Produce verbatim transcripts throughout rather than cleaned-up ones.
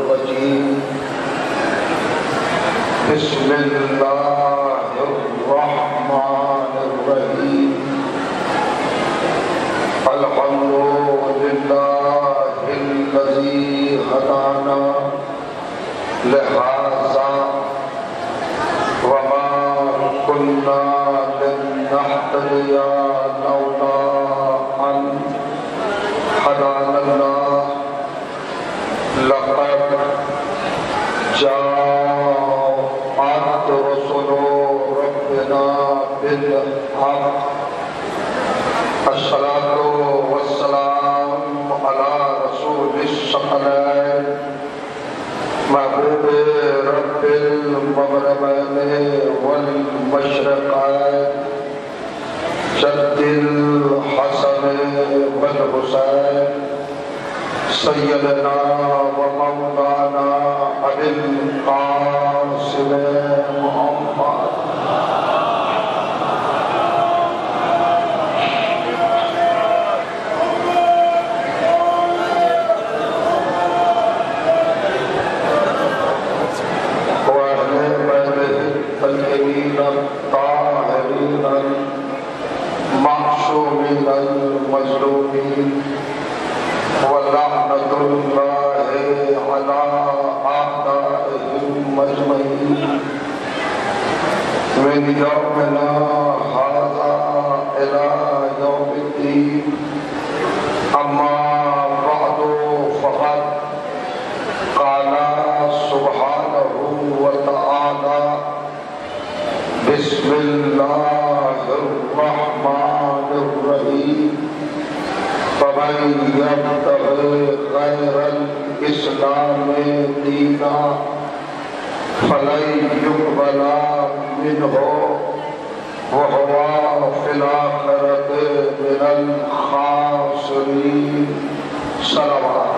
الرجيم بسم الله الرحمن الرحيم الحمد لله الذي هدانا لهذا وما كنا لنهتدي لولا أن هدانا الله لقد جاءت رسل ربنا بالحق الصلاة والسلام على رسول الثقلين محبوب رب المغربين والمشرقين جد الحسن والحسين سيدنا ومولانا أبي القاسم محمد وأهل بيته الطيبين الطاهرين المعصومين المظلومين ولعنة الله على أعدائهم أجمعين من يومنا هذا إلى يوم الدين أما بعد فقد قال سبحانه وتعالى بسم الله الرحمن الرحيم فمن يبتغي غير الإسلام دينا فلن يقبل منه وهو في الآخرة من الخاسرين صلوات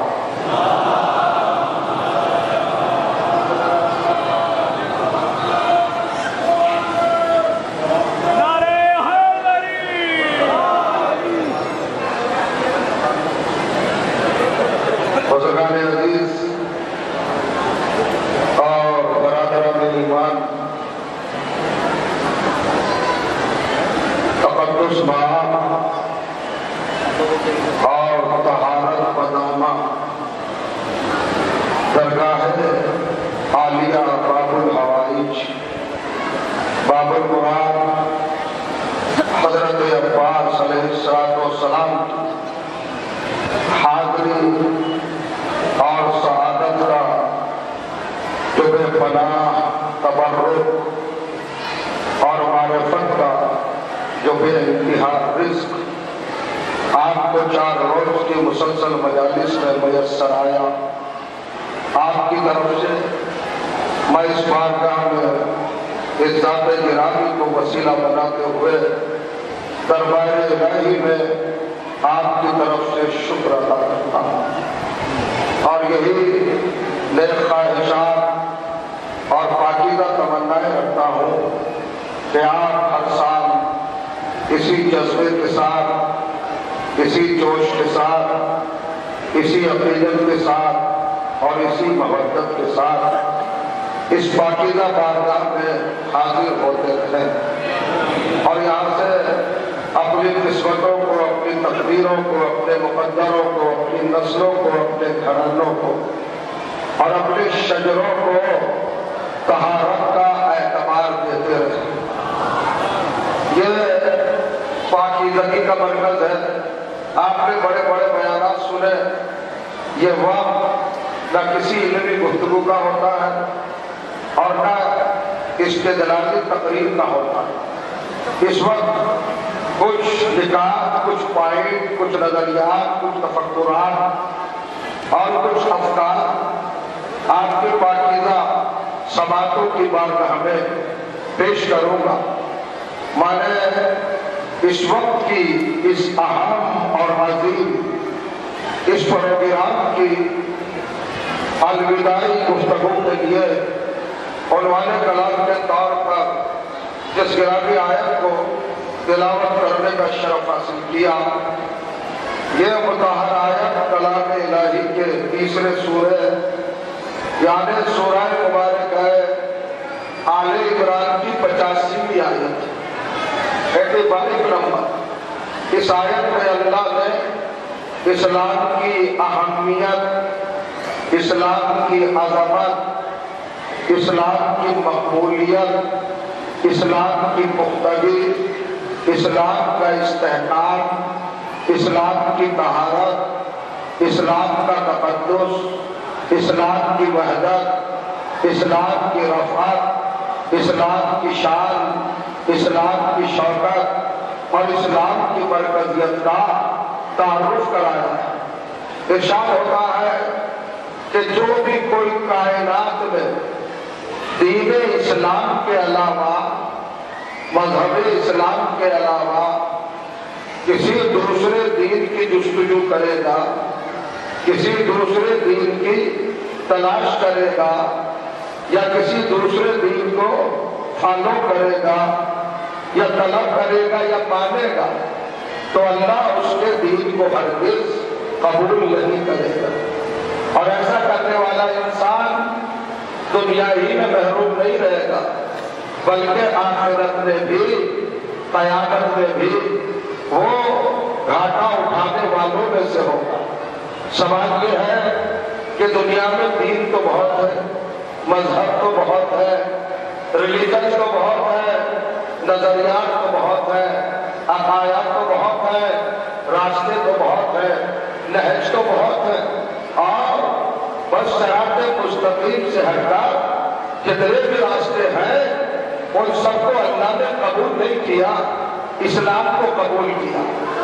اور طہارت بدامہ درگاہ عالیہ باب الحوائج باب المراد حضرت عباس علیہ السلام حاضری اور سعادت کا جو بے پناہ تبرک اور معرفت کا جو بے انتہا رزق آپ کو چار روز کی مسلسل مجالس میں میسر آیا، آپ کی طرف سے میں اس بارگاہ میں اس ذات گرامی کو وسیلہ بناتے ہوئے دربار الہی میں آپ کی طرف سے شکر ادا کرتا ہوں اور یہی نیک خواہشات اور پاکیزہ تمنائیں رکھتا ہوں کہ آپ ہر سال اسی جذبے کے ساتھ، اسی جوش کے ساتھ، اسی عقیدت کے ساتھ اور اسی محبت کے ساتھ اس پاکیزہ بارگاہ میں حاضر ہوتے رہیں اور یہاں سے اپنی قسمتوں کو، اپنی تقدیروں کو، اپنے مقدروں کو، اپنی نسلوں کو، اپنے گھرانوں کو اور اپنے شجروں کو طہارت کا اعتبار دیتے رہیں۔ یہ پاکیزگی کا مرکز ہے۔ آپ نے بڑے بڑے بیانات سنے، یہ وقت نہ کسی علمی گفتگو کا ہوتا ہے اور نہ استدلالی تقریر کا ہوتا ہے۔ اس وقت کچھ نکات، کچھ پوائنٹ، کچھ نظریات، کچھ تفکرات اور کچھ افکار آپ کی پاکیزہ سماعتوں کی بارگاہ میں پیش کروں گا۔ میں نے اس وقت کی اس اہم اور عظیم اس پروگرام کی الوداعی گفتگو کے لیے عنوان کلام کے طور پر جس گرامی آیت کو تلاوت کرنے کا شرف حاصل کیا، یہ مطہر آیت کلام الہی کے تیسرے سورہ یعنی سورہ مبارک ہے آل عمران کی پچاسویں آیت ایٹی فائیو نمبر۔ اس آیت میں اللہ نے اسلام کی اہمیت، اسلام کی عظمت، اسلام کی مقبولیت، اسلام کی پختگی، اسلام کا استحکام، اسلام کی طہارت، اسلام کا تقدس، اسلام کی وحدت، اسلام کی رفعت، اسلام کی شان، اسلام کی شوکت اور اسلام کی مرکزیت کا تعارف کرایا ہے۔ ارشاد ہوتا ہے کہ جو بھی کوئی کائنات میں دین اسلام کے علاوہ، مذہب اسلام کے علاوہ کسی دوسرے دین کی جستجو کرے گا، کسی دوسرے دین کی تلاش کرے گا یا کسی دوسرے دین کو فالو کرے گا یا طلب کرے گا یا مانے گا تو اللہ اس کے دین کو ہرگز قبول نہیں کرے گا۔ اور ایسا کرنے والا انسان دنیا ہی میں محروم نہیں رہے گا بلکہ آخرت میں بھی، قیامت میں بھی وہ گھاٹا اٹھانے والوں میں سے ہوگا۔ سوال یہ ہے کہ دنیا میں دین تو بہت ہے، مذہب تو بہت ہے، ریلیجن تو بہت ہے، نظریات تو بہت ہے، عقائد تو بہت ہے، راستے تو بہت ہے، نہج تو بہت ہے، اور بس صراط مستقیم سے ہٹ کر جتنے بھی راستے ہیں ان سب کو اللہ نے قبول نہیں کیا، اسلام کو قبول کیا۔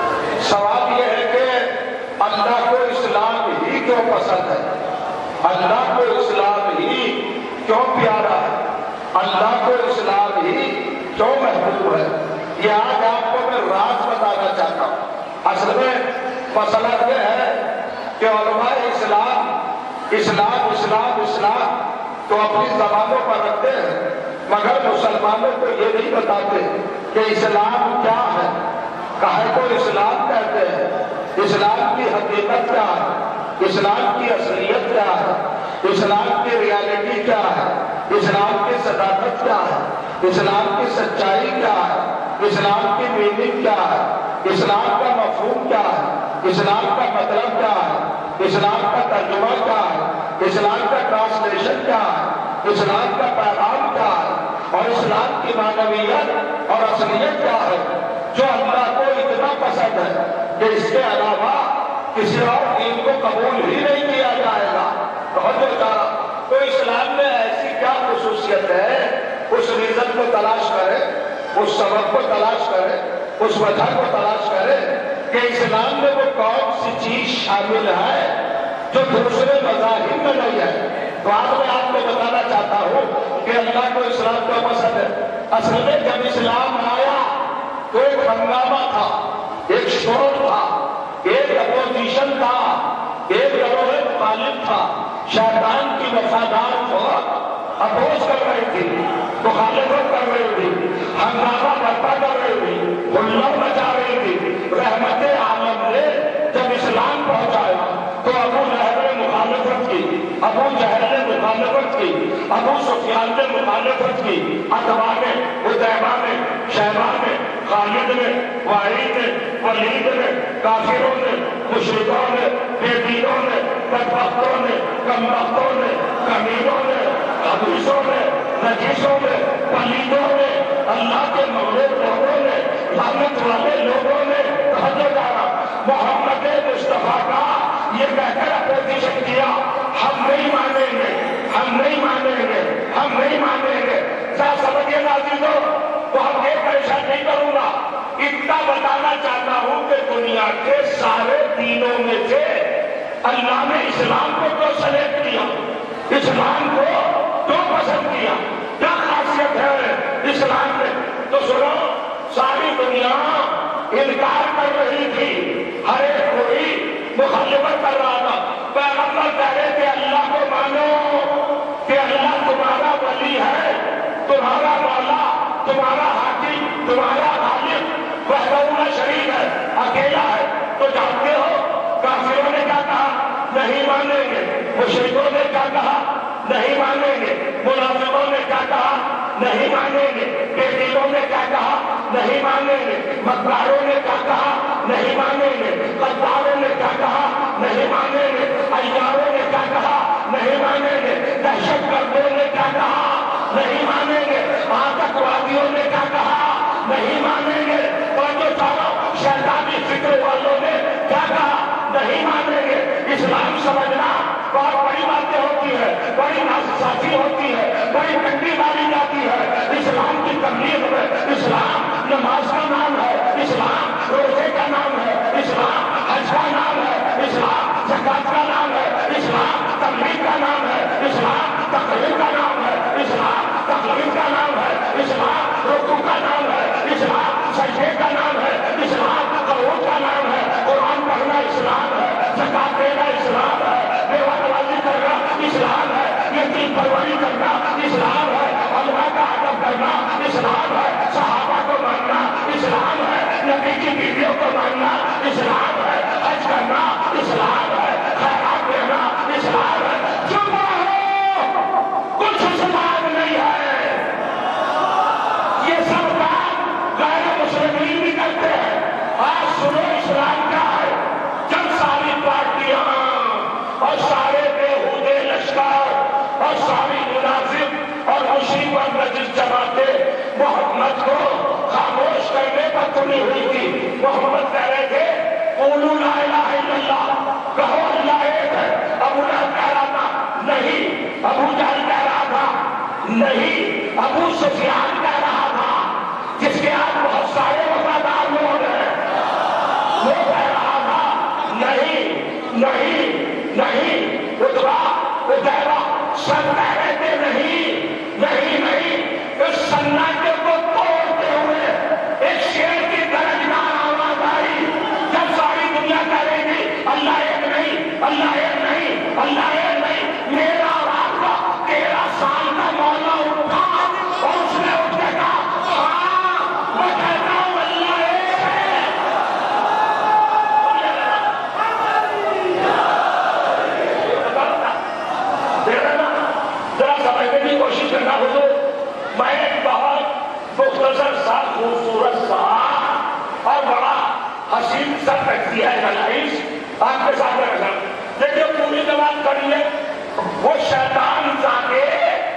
سوال یہ ہے کہ اللہ کو اسلام ہی کیوں پسند ہے، اللہ کو اسلام ہی کیوں پیارا ہے، اللہ کو اسلام ہی کیوں محبوب ہے؟ یہ آج آپ کو میں راز بتانا چاہتا ہوں۔ اصل میں مسئلہ یہ ہے کہ علماء اسلام اسلام اسلام اسلام تو اپنی زبانوں پر رکھتے ہیں مگر مسلمانوں کو یہ نہیں بتاتے کہ اسلام کیا ہے، کاہے کو اسلام کہتے ہیں، اسلام کی حقیقت کیا ہے، اسلام کی اصلیت کیا ہے، اسلام کی ریالٹی کیا ہے، اسلام کی صداقت کیا ہے، اسلام کی سچائی کیا ہے، اسلام کی میننگ کیا ہے، اسلام کا مفہوم کیا ہے، اسلام کا مطلب کیا ہے، اسلام کا ترجمہ کیا ہے، اسلام کا ٹرانسلیشن کیا ہے، اسلام کا پیغام کیا ہے اور اسلام کی معنویت اور اصلیت کیا ہے جو اللہ کو اتنا پسند ہے کہ اس کے علاوہ کسی اور دین کو قبول ہی نہیں کیا جائے گا۔ بہت بڑا تو اسلام میں ایسی کیا خصوصیت ہے، اس ریزن کو تلاش کرے، اس سبب کو تلاش کرے، اس وجہ کو تلاش کرے کہ اسلام میں وہ کون سی چیز شامل ہے جو دوسرے مذاہب میں نہیں ہے۔ بعد میں آپ کو بتانا چاہتا ہوں کہ اللہ کو اسلام کا پسند ہے۔ اصل میں جب اسلام آیا تو ایک ہنگامہ تھا، ایک شور تھا، ایک اپوزیشن تھا، ایک گروہ مخالف تھا، شیطان کی وفادار فوج اپوز کر رہی تھی، مخالفت کر رہی تھی، ہنگامہ برپا کر رہی تھی، ہلڑ مچا رہی تھی۔ رحمت عالم نے جب اسلام پہنچایا تو ابو لہب نے مخالفت کی، ابو جہل نے مخالفت کی، ابو سفیان نے مخالفت کی، عتبہ نے، عتیبہ نے، شیبہ نے، خالد نے، وعید نے، ولید نے، کافروں نے، مشرکوں نے، بے دینوں نے، بدبختوں نے، کمبختوں نے، کمینوں نے، حدیثوں نے، نجیسوں نے، پلیدوں نے، اللہ کے مغلوب لوگوں نے، لعنت والے لوگوں نے محمد مصطفیٰ کا یہ کہہ کر اپوزیشن کیا، ہم نہیں مانیں گے، ہم نہیں مانیں گے، ہم نہیں مانیں گے۔ ذرا سمجھیے عزیزو، تو ہم یہ پریشان نہیں کروں گا، اتنا بتانا چاہتا ہوں کہ دنیا کے سارے دینوں میں سے اللہ نے اسلام کو کیوں سلیکٹ کیا، اسلام کو کیوں پسند کیا، کیا خاصیت ہے اسلام میں؟ تو سنو، ساری دنیا انکار کر رہی تھی، ہر ایک کوئی مخالفت کر رہا تھا۔ پیغمبر کہہ رہے تھے اللہ کو مانو کہ اللہ تمہارا ولی ہے، تمہارا مولا، تمہارا حاکم، تمہارا غالب، وحدہ لا شریک ہے، اکیلا ہے۔ تو جانتے ہو کافروں نے کیا کہا؟ نہیں مانیں گے۔ مشرکوں نے کیا کہا؟ نہیں منافقوں نے کیا کہا؟ نہیں مانیں گے. بے دلوں نے کیا کہا؟ نہیں مانیں گے. مکاروں نے کیا کہا؟ نہیں مانیں گے. غداروں نے کیا کہا؟ نہیں مانیں گے. عیاروں نے کیا کہا؟ نہیں مانیں گے. دہشت گردوں نے کیا کہا؟ نہیں مانیں گے. آتنکوادیوں نے کیا کہا؟ نہیں مانیں گے. اور جو چاروں شیطانی فکر والوں نے کیا کہا؟ نہیں مانیں گے. اسلام سمجھنا بہت بڑی باتیں ہوتی ہے، بڑی ناصافی ہوتی ہے، بڑی ٹنڈی ماری جاتی ہے. اسلام کی تبلیغ میں اسلام نماز کا نام ہے، اسلام روزے کا نام ہے، اسلام حج کا نام ہے، اسلام زکات کا نام ہے، اسلام تبلیغ کا نام ہے، اسلام تقریر کا نام ہے، اسلام تقریر کا نام ہے، اسلام رکوع کا نام ہے، اسلام سجدے کا نام ہے، اسلام قنوت کا نام ہے. قرآن پڑھنا اسلام ہے، زکات دینا اسلام ہے، بیوہ نوازی کرنا اسلام ہے، یتیم پروری کرنا اسلام ہے، علماء کا ادب کرنا اسلام ہے، صحابہ کو ماننا اسلام ہے، نبی کی بیویوں کو ماننا اسلام ہے، حج کرنا اسلام ہے، خیرات دینا اسلام ہے. چپ رہو، کچھ اسلام نہیں ہے. یہ سب کام غیر مسلمین بھی کرتے ہیں. آج سنو اسلام کیا ہے. جب ساری پارٹیاں اور سارے بےہودے لشکر اور ساری منافق اور مشرک اور نجس جماعتیں محمد کو خاموش کرنے پر تلی ہوئی تھی. محمد کہہ رہے تھے قولوا لا الہ الا اللہ، کہو اللہ ایک ہے. ابو لہب کہہ رہا تھا نہیں، ابو جہل کہہ رہا تھا نہیں، ابو سفیان کہہ رہا تھا جس کے آج بہت سارے وفادار لوگ ہیں، وہ کہہ رہا تھا نہیں نہیں نہیں. اتبا اتبا سب کہہ رہے تھے نہیں نہیں نہیں. اس سناٹے کو توڑتے ہوئے ایک شیر کی گرجدار آواز آئی. جب ساری دنیا کہے گی اللہ ایک نہیں، اللہ ایک نہیں، اللہ ایک نہیں، میرا اور آپ کا تیرہ سال کا مولا اٹھا اور اس نے اٹھ کے کہا ہاں میں کہتا ہوں اللہ ایک ہے. ذرا سمجھنے کی کوشش کرنا حضور. میں ایک بہت مختصر سا خوبصورت سا اور بڑا حسین سا تجزیہ ہے نلائش آپ کے ساتھ رکھا. دیکھیں پوری جماعت کریے. وہ شیطان زادے،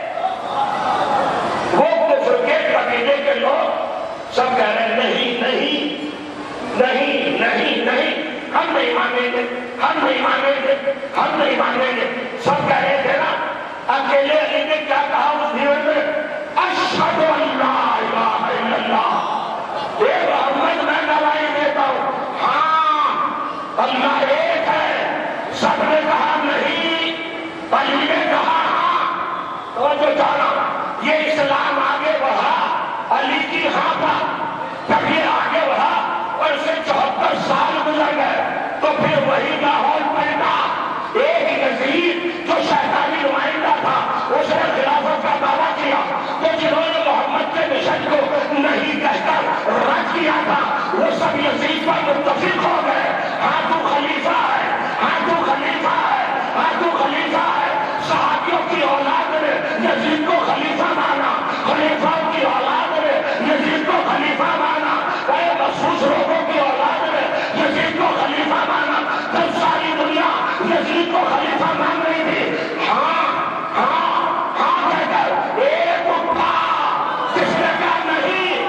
وہ کفر کے قبیلے کے لوگ سب کہہ رہے ہیں نہیں نہیں نہیں نہیں نہیں، ہم نہیں مانیں گے، ہم نہیں مانیں گے، ہم نہیں مانیں گے. سب کہہ رہے تھے نا. اکیلے علی نے کیا کہا اس بھیڑ میں؟ اشہد ان لا الہ الا اللہ، اے محمد میں گواہی دیتا ہوں ہاں اللہ ایک ہے. سب نے کہا نہیں، علی نے کہا ہاں. تو جو جانا یہ اسلام آگے بڑھا علی کی ہاں پر، جب یہ آگے بڑھا اور اسے چوہتر سال گزر گئے تو پھر وہی ماحول پیدا. ایک یزید جو شیطانی نمائندہ تھا اس نے خلافت کا دعویٰ کیا، تو جنہوں نے محمد کے مشن کو نہیں کہہ کر رد کیا تھا وہ سب یزید پر متفق ہو گئے. ہاں تو خلیفہ ہے، ہاں تو خلیفہ ہے، ہاں تو خلیفہ ہے. صحابیوں کی اولاد نے یزید کو خلیفہ مانا، خلیفاؤں کی اولاد نے یزید کو خلیفہ مانا، بڑے مخصوص لوگوں کی اولاد نے یزید کو خلیفہ مانا. جب ساری دنیا یزید کو خلیفہ مان رہی تھی ہاں ہاں ہاں کہہ کر ایک اٹھا جس نے کہا نہیں.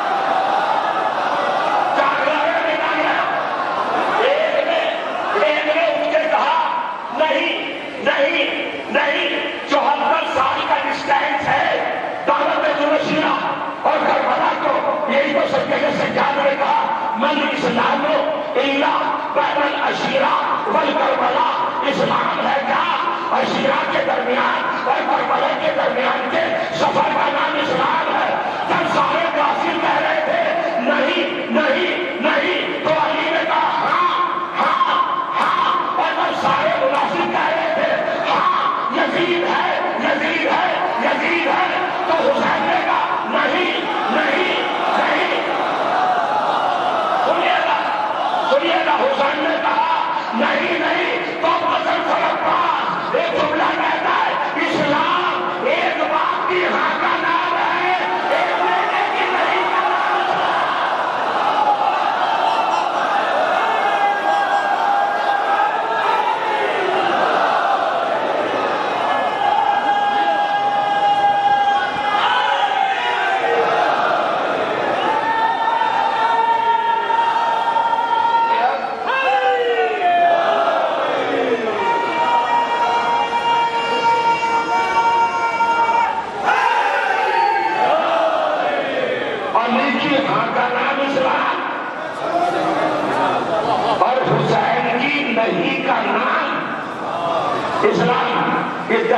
جاگرے نکال گیا. ایک نے ایک نے اٹھ کے کہا نہیں نہیں نہیں. چوہتر سال کا ڈسٹینس ہے دعوت جنشیہ اور کربلا کو. یہی تو سب کے سجاد نے کہا من اسلام الا بین العشیرہ والکربلا. اسلام ہے کیا؟ عشیرہ کے درمیان اور کربلا کے درمیان کے سفر کا نام اسلام ہے. جب سارے غافل کہہ رہے تھے نہیں نہیں نہیں تو علی نے کہا ہاں ہاں ہاں. اور جب سارے منافق کہہ رہے تھے ہاں یزید ہے یزید ہے یزید ہے تو حسین نے کہا نہیں نہیں نہیں. سنیے گا سنیے گا. حسین نے کہا نہیں نہیں. تو قسم فرق پاس ایک جملہ کہتا ہے اسلام ایک بار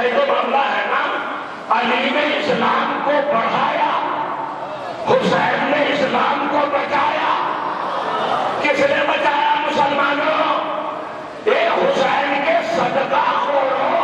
یہ جو معاملہ ہے نا، علی نے اسلام کو بڑھایا، حسین نے اسلام کو بچایا۔ کس نے بچایا مسلمانوں؟ اے حسین کے صدقہ خورو،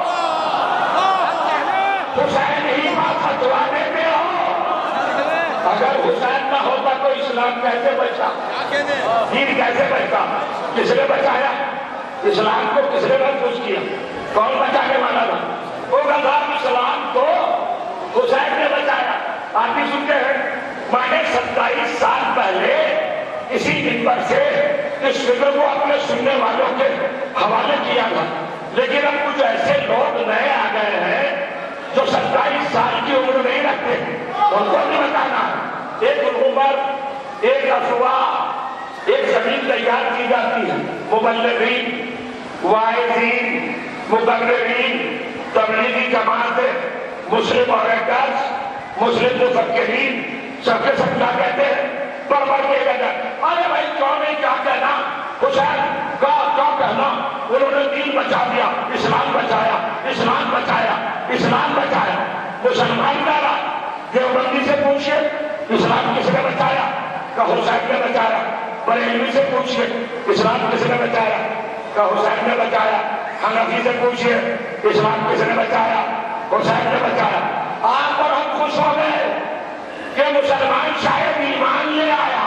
حسین ہی بات فتوانے پہ ہو۔ اگر حسین نہ ہوتا تو اسلام کیسے بچا؟ دین کیسے بچتا؟ کس نے بچایا اسلام کو؟ کس نے محفوظ کیا؟ کون بچانے والا تھا؟ وہ غزال اسلام کو حسین نے بچایا۔ آپ بھی سنتے ہیں میں نے ستائیس سال پہلے اسی منبر سے اس فکر کو اپنے سننے والوں کے حوالے کیا تھا، لیکن اب کچھ ایسے لوگ نئے آ گئے ہیں جو ستائیس سال کی عمر نہیں رکھتے، ان کو نہیں بتانا۔ ایک عمر، ایک افواہ، ایک زمین تیار کی جاتی ہے، مبلغین، واعظین، مقررین، تبلیغی جماعت، مسلم اوریٹرز، مسلم مفکرین، سب کے سب کیا کہتے ہیں؟ بربر کے گئے، ارے بھائی کیوں نہیں، کیا کہنا حسین کا، کیا کہنا، انہوں نے دین بچا دیا، اسلام بچایا، اسلام بچایا، اسلام بچایا۔ مسلمان کہہ رہا، دیوبندی سے پوچھئے اسلام کس نے بچایا؟ کہ حسین نے بچایا۔ بریلوی سے پوچھئے اسلام کس نے بچایا؟ کہ حسین نے بچایا۔ حنفی سے پوچھئے اسلام کس نے بچایا؟ حسین نے بچایا۔ آپ پر ہم خوش ہو گئے کہ مسلمان شاید ایمان لے آیا،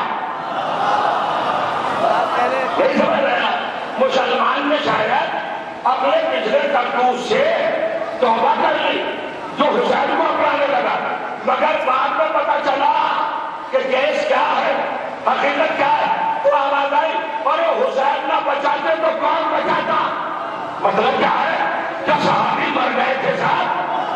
نہیں سمجھ رہا؟ مسلمان نے شاید اپنے پچھلے کرتوت سے توبہ کر لی جو حسین کو اپنانے لگا، مگر بعد میں پتا چلا کہ کیس کیا ہے، حقیقت کیا ہے، تو آواز آئی اور حسین نہ بچاتے تو کون بچاتا؟ مطلب کیا ہے؟ کیا صحابی مر گئے تھے صاحب؟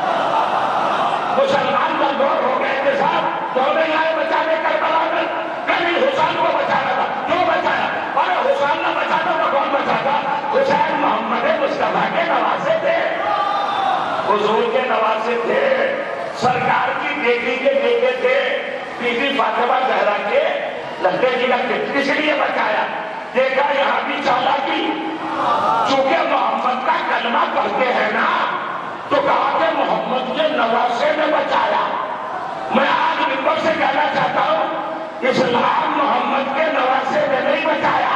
مسلمان کمزور ہو گئے تھے صاحب؟ تو نہیں آئے بچانے کربلا میں؟ کبھی حسین کو بچانا تھا، کیوں بچایا؟ اور حسین نہ بچاتا تو کون بچاتا؟ حسین محمد مصطفیٰ کے نواسے تھے، حضور کے نواسے تھے، سرکار کی بیٹی کے بیٹے تھے، بی بی فاطمہ زہرا کے لڑکے کی لڑکے، اس لیے بچایا۔ دیکھا یہاں بھی چالاکی، چونکہ محمد کا کلمہ پڑھتے ہیں نا، تو کہا کہ محمد کے نواسے نے بچایا۔ میں آج منبر سے کہنا چاہتا ہوں، اسلام محمد کے نواسے نے نہیں بچایا۔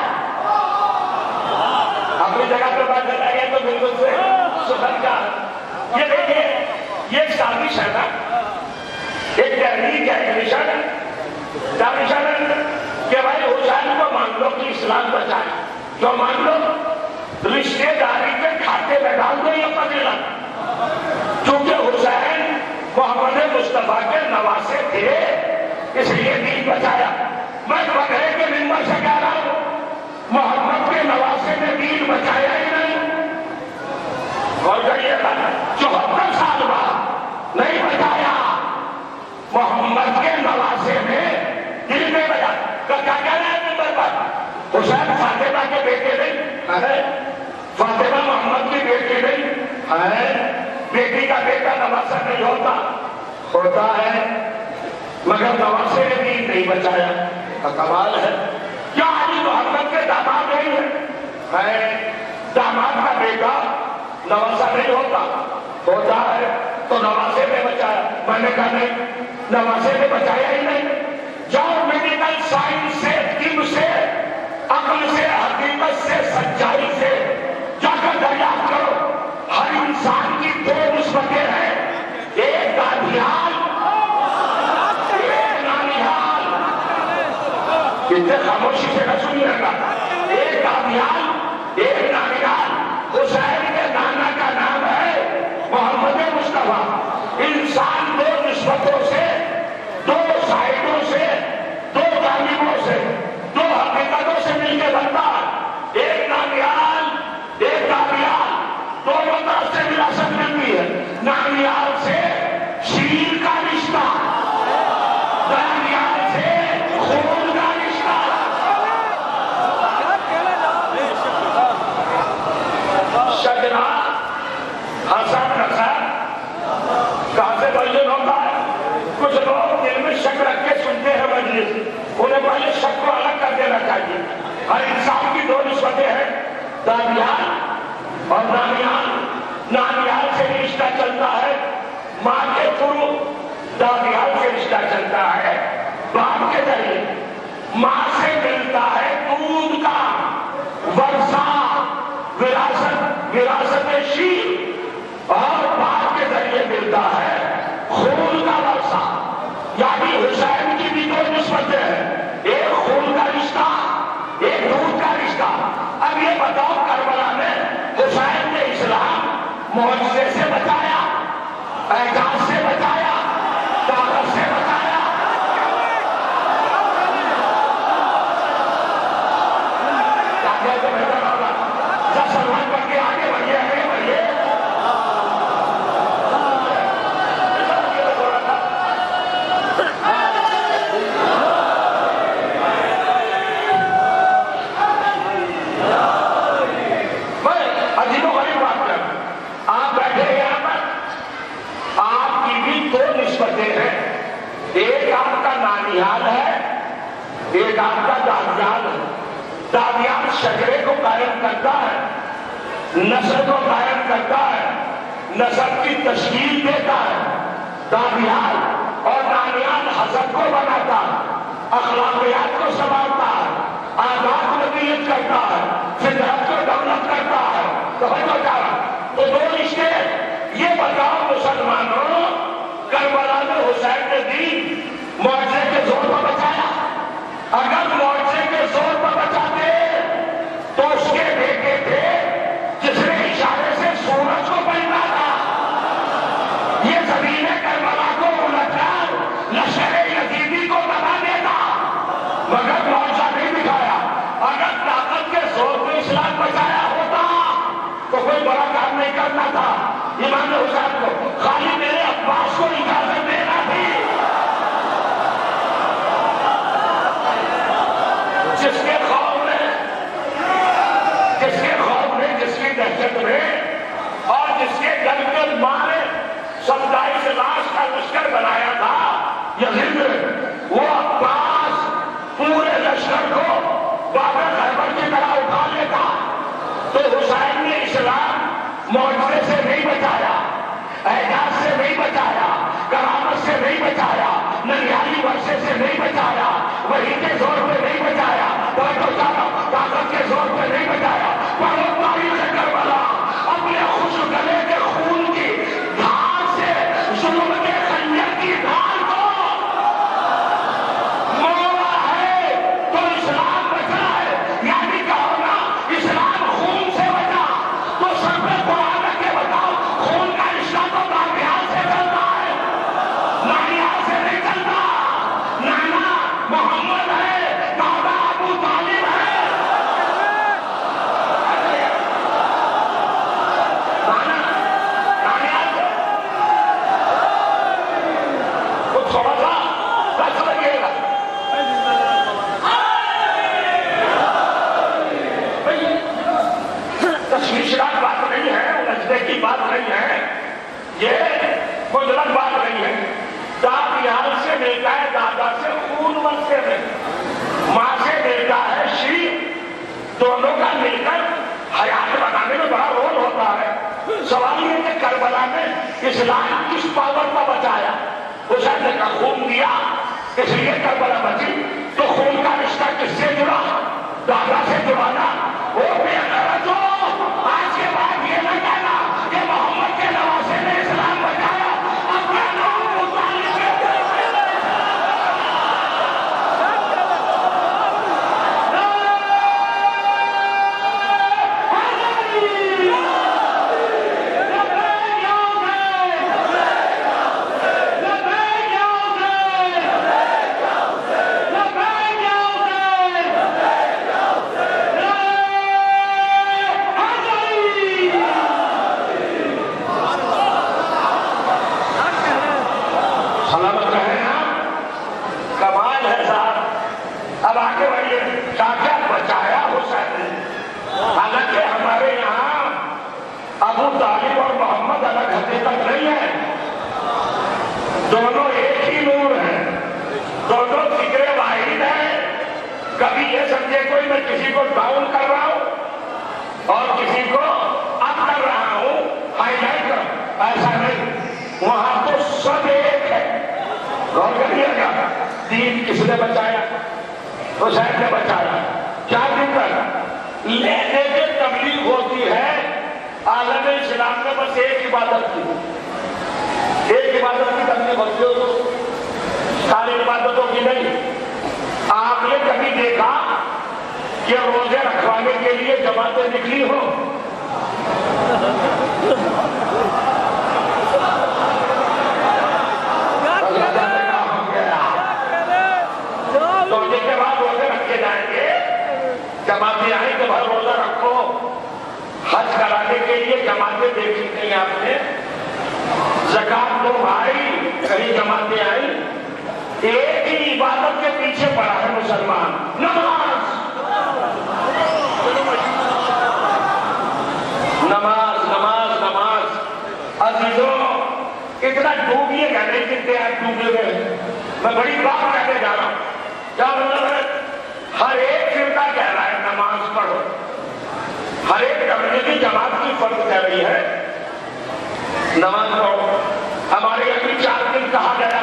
اپنی جگہ پہ بات کرنا گیا تو بالکل سے سبحان کا یہ دیکھیے، یہ ایک سازش ہے نا، ایک تحریک ہے، ایک مشن ہے، کیا مشن ہے کہ بھائی حسین کو مان لو کہ اسلام بچائے، جو مان لو رشتے داری کے کھاتے میں ڈال دو یہ فضیلت، چونکہ حسین محمد مصطفیٰ کے نواسے تھے اس لیے دین بچایا۔ میں بغیر کے منبر سے کہہ رہا ہوں محمد کے نواسے نے دین بچایا ہی نہیں، اور کہیے گا چوہتر سال بعد نہیں بچایا، محمد کے نواسے نے دین نہیں بچایا۔ کیا کہہ رہے ہیں منبر پر؟ حسین فاطمہ کے بیٹے نہیں ہے، فاطمہ محمد کی بیٹی نہیں ہے، بیٹی کا بیٹا نواسا نہیں ہوتا، ہوتا ہے، مگر نواسے نے دین نہیں بچایا۔ کمال ہے، کیا علی محمد کے داماد نہیں ہے؟ داماد کا بیٹا نواسا نہیں ہوتا، ہوتا ہے، تو نواسے نے بچایا۔ میں نے کہا نہیں، نواسے نے بچایا ہی نہیں۔ جاؤ میڈیکل سائنس سے، طب سے، عقل سے، حقیقت سے، سچائی سے جا کر دریافت کرو، ہر انسان کی دو نسبتیں ہیں، ایک دانیال، ایک نانیال۔ اتنے خاموشی سے نہ سنیے گا، ایک دانیال، ایک نانیال۔ حسین کے نانا کا نام ہے محمد مصطفیٰ۔ انسان دو نسبتوں سے، دو سائڈوں سے، دو جانبوں سے، دو حقیقتوں سے مل کے بنتا ہے، ایک نانیال، ایک دانیال، دونوں طرف سے وراثت ملتی ہے۔ نانیال سے شیر کا رشتہ، دانیال سے خون کا رشتہ۔ شجرا حسن نسب کہاں سے تعین ہوتا ہے؟ کچھ لوگ دل میں شک رکھ کے سنتے ہیں مجلس، انہیں پہلے شک کو الگ کر دینا چاہیے۔ ہر انسان کی دو نسبتیں ہیں، دانیال اور نانیال۔ نانیال سے رشتہ ماں کے تھرو دادیال سے رشتہ چلتا ہے، باپ کے ذریعے ماں سے ملتا ہے دودھ کا ورثہ، وراثت وراثت شیر، اور باپ کے ذریعے ملتا ہے خون کا ورثہ۔ یعنی حسین کی بھی دو نسبتیں ہیں، ایک خون کا رشتہ، ایک دودھ کا رشتہ۔ اب یہ بتاؤ کربلا میں حسین نے اسلام معجزے سے بچایا، اعجاز سے بچایا، طاقت سے بچایا؟ جب سلمان پڑھ کے آگے بڑھیے آگے بڑھیے عجیب و غریب بات ہے۔ آپ بیٹھے یہاں پر، آپ کی بھی دو نسبتیں ہیں، ایک آپ کا نانیال ہے، ایک آپ کا دادیال ہے۔ دادیال شجرے کو قائم کرتا ہے، نسل کو قائم کرتا ہے، نسل کی تشکیل دیتا ہے۔ دادیال اور نانیال حسد کو بناتا ہے، اخلاقیات کو سنبھالتا ہے، آداب کو نصیحت کرتا ہے، فطرت کو ڈیولپ کرتا ہے۔ تو تو دو رشتے، یہ بتاؤ مسلمانوں، کربلا میں حسین نے دین معجزے کے زور پر بچایا؟ اگر معجزے کے زور پر بچاتے تو اس کے بیٹے تھے جس نے اشارے سے سورج کو پہنا تھا، یہ زمین کربلا کو الٹ کر لشکر یزیدی کو دبا دیتا، مگر معجزہ نہیں دکھایا۔ اگر طاقت کے زور پہ اسلام بچایا ہوتا تو کوئی بڑا کام نہیں کرنا تھا۔ امام حسین کو خالی میرے عباس کو اجازت دینا تھی، جس کے خوف میں جس کے خوف میں جس کی دہشت میں اور جس کے گل کے مارے ستائیس لاکھ کا لشکر بنایا تھا یزید، وہ عباس پورے لشکر کو بابر خیبر کی طرح اٹھا لیتا۔ تو حسین نے اسلام معجزے سے نہیں بچایا، اعجاز سے نہیں بچایا، کرامت سے نہیں بچایا، ننیالی ورثے سے نہیں بچایا، وحی کے زور پہ نہیں بچایا، طاقت کے زور پہ نہیں بچایا۔ پر وہ تاریخ کربلا اپنے خوش گلے کے خون کی دھار سے ظلم کے خنجر کی دھار کو موڑا ہے تو اسلام بچا ہے۔ یعنی کہو نا اسلام خون سے بچا، تو سر پہ قرآن رکھ کے بتاؤ خون کا رشتہ تو دادیال سے چلتا ہے، نانیال سے نہیں چلتا۔ نانا محمد ہے، دادا ابو طالب ہے، نانا نانیال سے کچھ تھوڑا سا رکھ لگے گا۔ تشویشناک بات نہیں ہے، الجھنے کی بات نہیں ہے، یہ مجرد بات نہیں ہے۔ دادیال سے ملتا ہے دادا سے خون ورثے میں، ماں سے ملتا ہے شیر، دونوں کا مل کر حیات بنانے میں بڑا رول ہوتا ہے۔ سوال یہ کہ کربلا میں اسلام کس پاور کا بچایا؟ حسین نے کا خون دیا اس لیے کربلا بچی، تو خون کا رشتہ کس سے جڑا؟ دادا سے جڑانا۔ وہ بے غیرت ہو، آج کے بعد یہ نہ کہنا کہ محمد کے نواسے نے اسلام بچایا، اپنا نام مطالب سلامت رہے آپ، کمال ہے صاحب۔ اب آگے بڑھیے، کیا کیا بچایا حسین نے؟ حالانکہ ہمارے یہاں ابو طالب اور محمد الگ حقیقت نہیں ہے، دونوں ایک ہی نور ہیں، دونوں فکر واحد ہیں۔ کبھی یہ سمجھے کوئی میں کسی کو ڈاؤن کر رہا ہوں اور کسی کو اپ کر رہا ہوں، ہائی لائٹ کر، ایسا نہیں۔ وہاں تو سب ایک ہے. غور کریے گا, دین کس نے بچایا؟ حسین نے بچایا. کیا دقت؟ لیکن تبلیغ ہوتی ہے عالم اسلام میں بس ایک عبادت کی, ایک عبادت کی تبلیغ ہوتی ہے, ساری عبادتوں کی نہیں. آپ نے کبھی دیکھا کہ روزے رکھوانے کے لیے جماعتیں نکلی ہو؟ روزے کے بعد روزے رکھے جائیں گے, جماعتیں آئیں کہ بھائی روزہ رکھو. حج کرانے کے لیے جماعتیں دیکھی نہیں آپ نے, زکات دو بھائی, کہیں جماعتیں آئی. ایک ہی عبادت کے پیچھے پڑا ہے مسلمان, نماز. نماز نماز نماز. عزیزوں, اتنا ڈوبیے گا نہیں جتنے آپ ڈوبے ہوئے. میں بڑی بات کہنے جا رہا ہوں. کیا مطلب ہے؟ ہر ایک فرقہ کہہ رہا ہے نماز پڑھو, ہر ایک کمیونٹی جماعت کی فرض کہہ رہی ہے نماز پڑھو. ہمارے ابھی چار دن کہا گیا,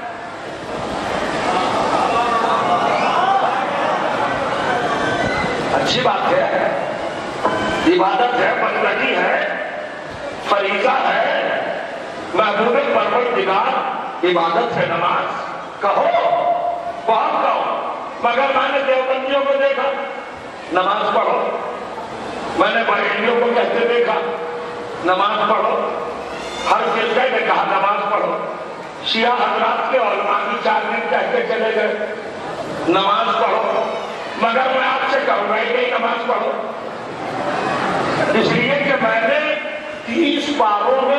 اچھی بات ہے, عبادت ہے, بندگی ہے, فریضہ ہے, محبوب پروردگار, عبادت ہے نماز. کہو, بہت کہو, مگر میں نے دیوبندیوں کو دیکھا نماز پڑھو, میں نے بریلیوں کو کہتے دیکھا نماز پڑھو, ہر فرقے نے کہا نماز پڑھو. شیعہ حضرات کے علماء کی چار دن کہتے چلے گئے نماز پڑھو, مگر میں آپ سے کہوں گا کہ نماز پڑھو. اس لیے کہ میں نے تیس پاروں میں,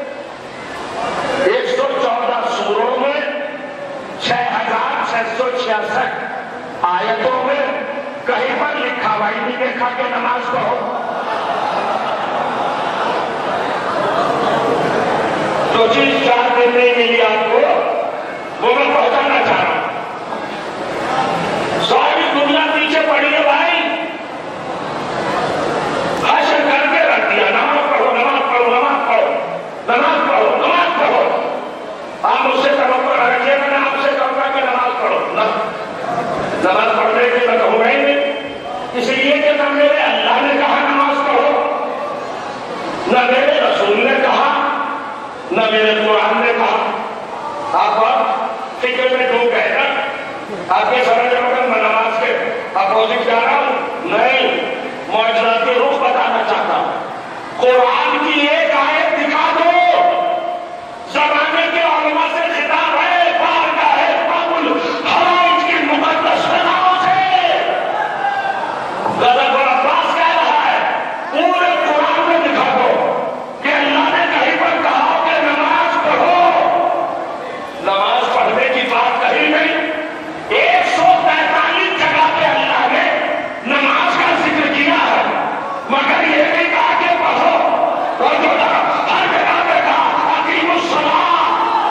ایک سو چودہ سوروں میں, چھ ہزار چھ سو چھیاسٹھ آیتوں میں کہیں پر لکھا ہوا ہی نہیں دیکھا کہ نماز پڑھو. جو چیز چار دن نہیں ملی آپ کو وہ میں پہنچانا چاہ رہا ہوں. ساری دنیا پیچھے پڑی ہے بھائی, حشر کر کے رکھ دیا, نماز پڑھو نماز پڑھو نماز پڑھو نماز پڑھو نماز پڑھو. آپ مجھ سے توقع رکھیے, میں نے آپ سے کہوں گا کہ نماز پڑھو. نماز پڑھنے کے میں کہوں گا ہی نہیں, اس لیے کہ نہ میرے اللہ نے کہا نماز پڑھو, نہ میرے رسول نے کہا, نہ میرے قرآن نے کہا. آپ فکر میں ڈوب گئے نا, آپ کے سمجھ رہے ہو میں نماز کے اپوزٹ جا رہا ہوں؟ نہیں, معجزاتی روح بتانا چاہتا ہوں. قرآن کی ایک آیت دکھا دو, زمانے کے علماء سے خطاب ہے, بارگاہ بابل حرائج کی مقدس فضاؤں سے. غضب عباس کہہ رہا ہے, پورے قرآن میں دکھا دو کہ اللہ نے کہیں پر کہا کہ نماز پڑھو. نماز پڑھنے کی بات کہی نہیں. ایک سو پینتالیس جگہ پہ اللہ نے نماز کا ذکر کیا ہے, مگر یہ بھی کہا کہ پڑھو. اور جو ہر جگہ پہ کہا اقیم الصلاۃ,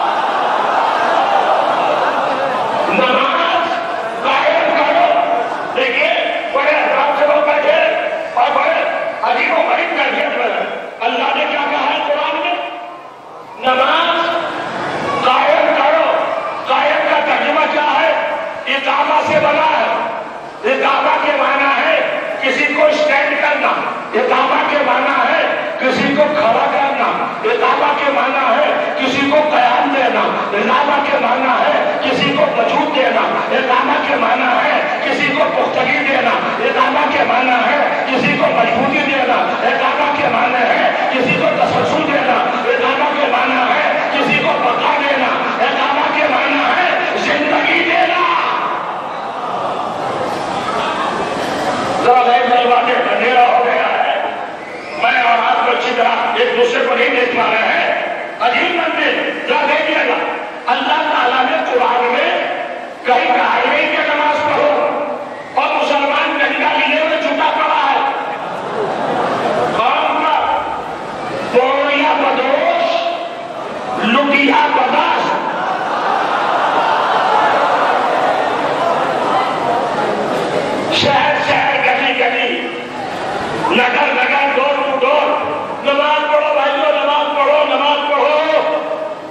نماز قائم کرو. دیکھیے بڑے حساب سے لوگ بیٹھے اور بڑے عجیب و غریب کیفیت میں اللہ نے کیا کہا ہے قرآن میں, نماز قائم کرو. قائم کا ترجمہ کیا ہے؟ اقامہ سے بنا ہے. اقامہ کے معنی ہے کسی کو اسٹینڈ کرنا, اقامہ کے معنی ہے کسی کو کھڑا کرنا, اقامہ کے معنی ہے کسی کو قیام دینا, اقامہ کے معنی ہے کسی کو وجود دینا, اقامہ کے معنی ہے کسی کو پختگی دینا, اقامہ کے معنی ہے کسی کو مضبوطی دینا, اقامہ کے معنی ہے کسی کو تسلسل دینا, اقامہ کے معنی ہے کسی کو بقا دینا, اقامہ کے معنی ہے زندگی دینا. ذرا بھائی واقع اندھیرا ہو گیا ہے, میں اور آپ کو اچھی طرح ایک دوسرے کو نہیں دیکھ پا رہے ہیں. عجیب مندر ذرا دیکھیے گا, اللہ تعالیٰ نے قرآن میں کہیں کہا نہیں کہ نماز پڑھو, اور مسلمان گنگا لینے میں جھوٹا پڑا ہے. قوم کا بوریا بدوش, لٹیا بداش, شہر شہر گلی گلی نگر نگر ڈور ٹو ڈور نماز پڑھو بھائیو, نماز پڑھو نماز پڑھو.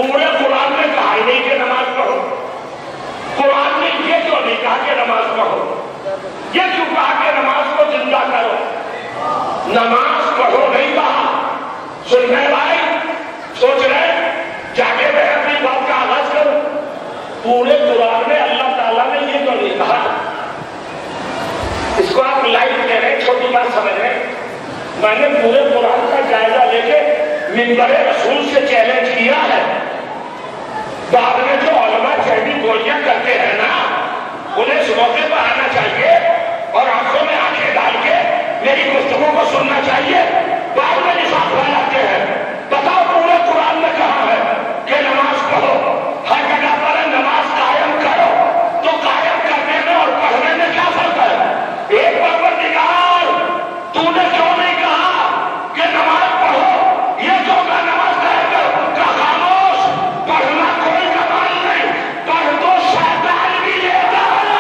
پورے قرآن میں کہا ہی نہیں کہ نماز پڑھو. قرآن نے یہ کیوں نہیں کہا کہ نماز پڑھو؟ یہ کیوں کہا کہ نماز کو زندہ کرو؟ نماز پڑھو نہیں کہا. سن رہے بھائی؟ سوچ رہے؟ جاگے میں اپنی بات کا آغاز کروں. پورے قرآن میں اللہ تعالیٰ نے یہ کیوں نہیں کہا؟ اس کو آپ لائٹ کہہ رہے ہیں، چھوٹی بات سمجھ رہے ہیں. میں نے پورے قرآن کا جائزہ لے کے منبر رسول سے چیلنج کیا ہے. بعد میں جو علماء چہری گولیاں کرتے ہیں نا، انہیں اس موقع پر آنا چاہیے اور آنکھوں میں آنکھیں ڈال کے میری گفتگو کو سننا چاہیے. بعد میں نفاق پھیلاتے ہیں. بتاؤ پورے قرآن میں کہا ہے کہ نماز پڑھو، ہر جگہ پر نماز قائم کرو. تو قائم کرنے میں اور پڑھنے میں کیا فرق ہے؟ ایک پروردگار تو نے کیوں نہیں کہا کہ نماز پڑھو؟ یہ جو کا نماز قائم کرو کا خاموش. پڑھنا کوئی کمال نہیں، پڑھ تو شیطان بھی لیتا ہے.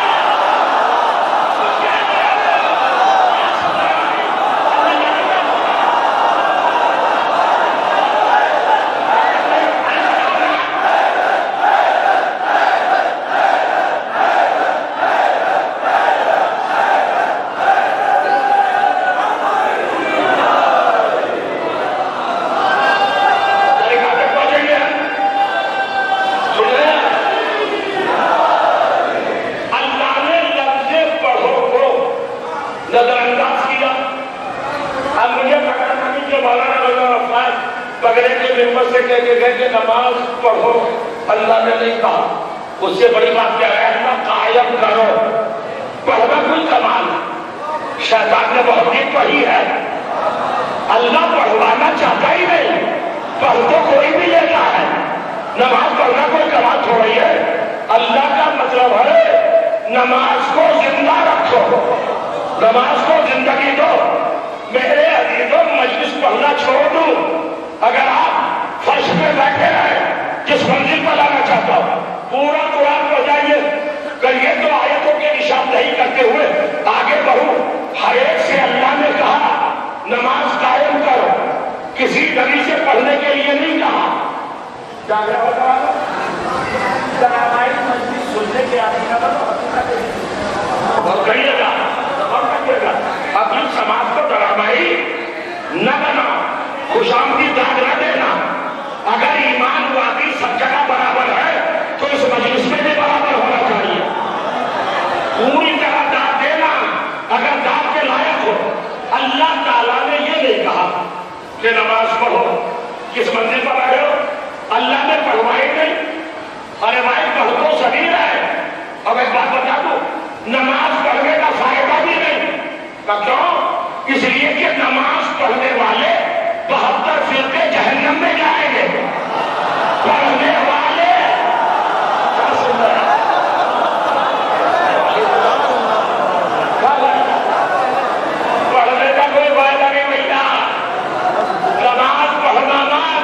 نماز پڑھو اللہ نے نہیں کہا. اس سے بڑی بات کیا ہے؟ اللہ قائم کرو. پڑھنا کوئی کمال ہے. شیطان نے بہت دیر پڑھی ہے. اللہ پڑھوانا چاہتا ہی نہیں. پڑھ تو کوئی بھی لیتا ہے. نماز پڑھنا کوئی کمال تھوڑی ہے. اللہ کا مطلب ہے نماز کو زندہ رکھو، نماز کو زندگی دو. میرے عزیزوں مجلس پڑھنا چھوڑ دوں. اگر آپ فرش میں بیٹھے رہے، جس منزل پر لانا چاہتا ہوں پورا قرآن پڑھ جائیے. کریے تو آیتوں کے نشاندہی کرتے ہوئے آگے بڑھوں. ہر ایک سے اللہ نے کہا نماز قائم کرو. کسی نبی سے پڑھنے کے لیے نہیں کہا. سننے کے آدمی اور کریے گا اور کریے گا. اپنی سماج کو ڈرامائی نہ بنا، خوش آمدید داد نہ دینا. اگر ایمان واقعی سب جگہ برابر ہے تو اس مجلس میں بھی برابر ہونا چاہیے. پوری طرح داد دینا اگر داد کے لائق ہو. اللہ تعالیٰ نے یہ نہیں کہا کہ نماز پڑھو. کس منزل پر آئے ہو؟ اللہ نے پڑھوائی نہیں. ارے بھائی پڑھ تو سبھی رہے. اب ایک بات بتا دوں، نماز پڑھنے کا فائدہ بھی نہیں. کیوں؟ اس لیے کہ نماز پڑھنے والے بہتر فرقے جہنم میں جائیں گے. پڑھنے والے پڑھنے کا کوئی فائدہ نہیں ملتا. نماز پڑھنا مت،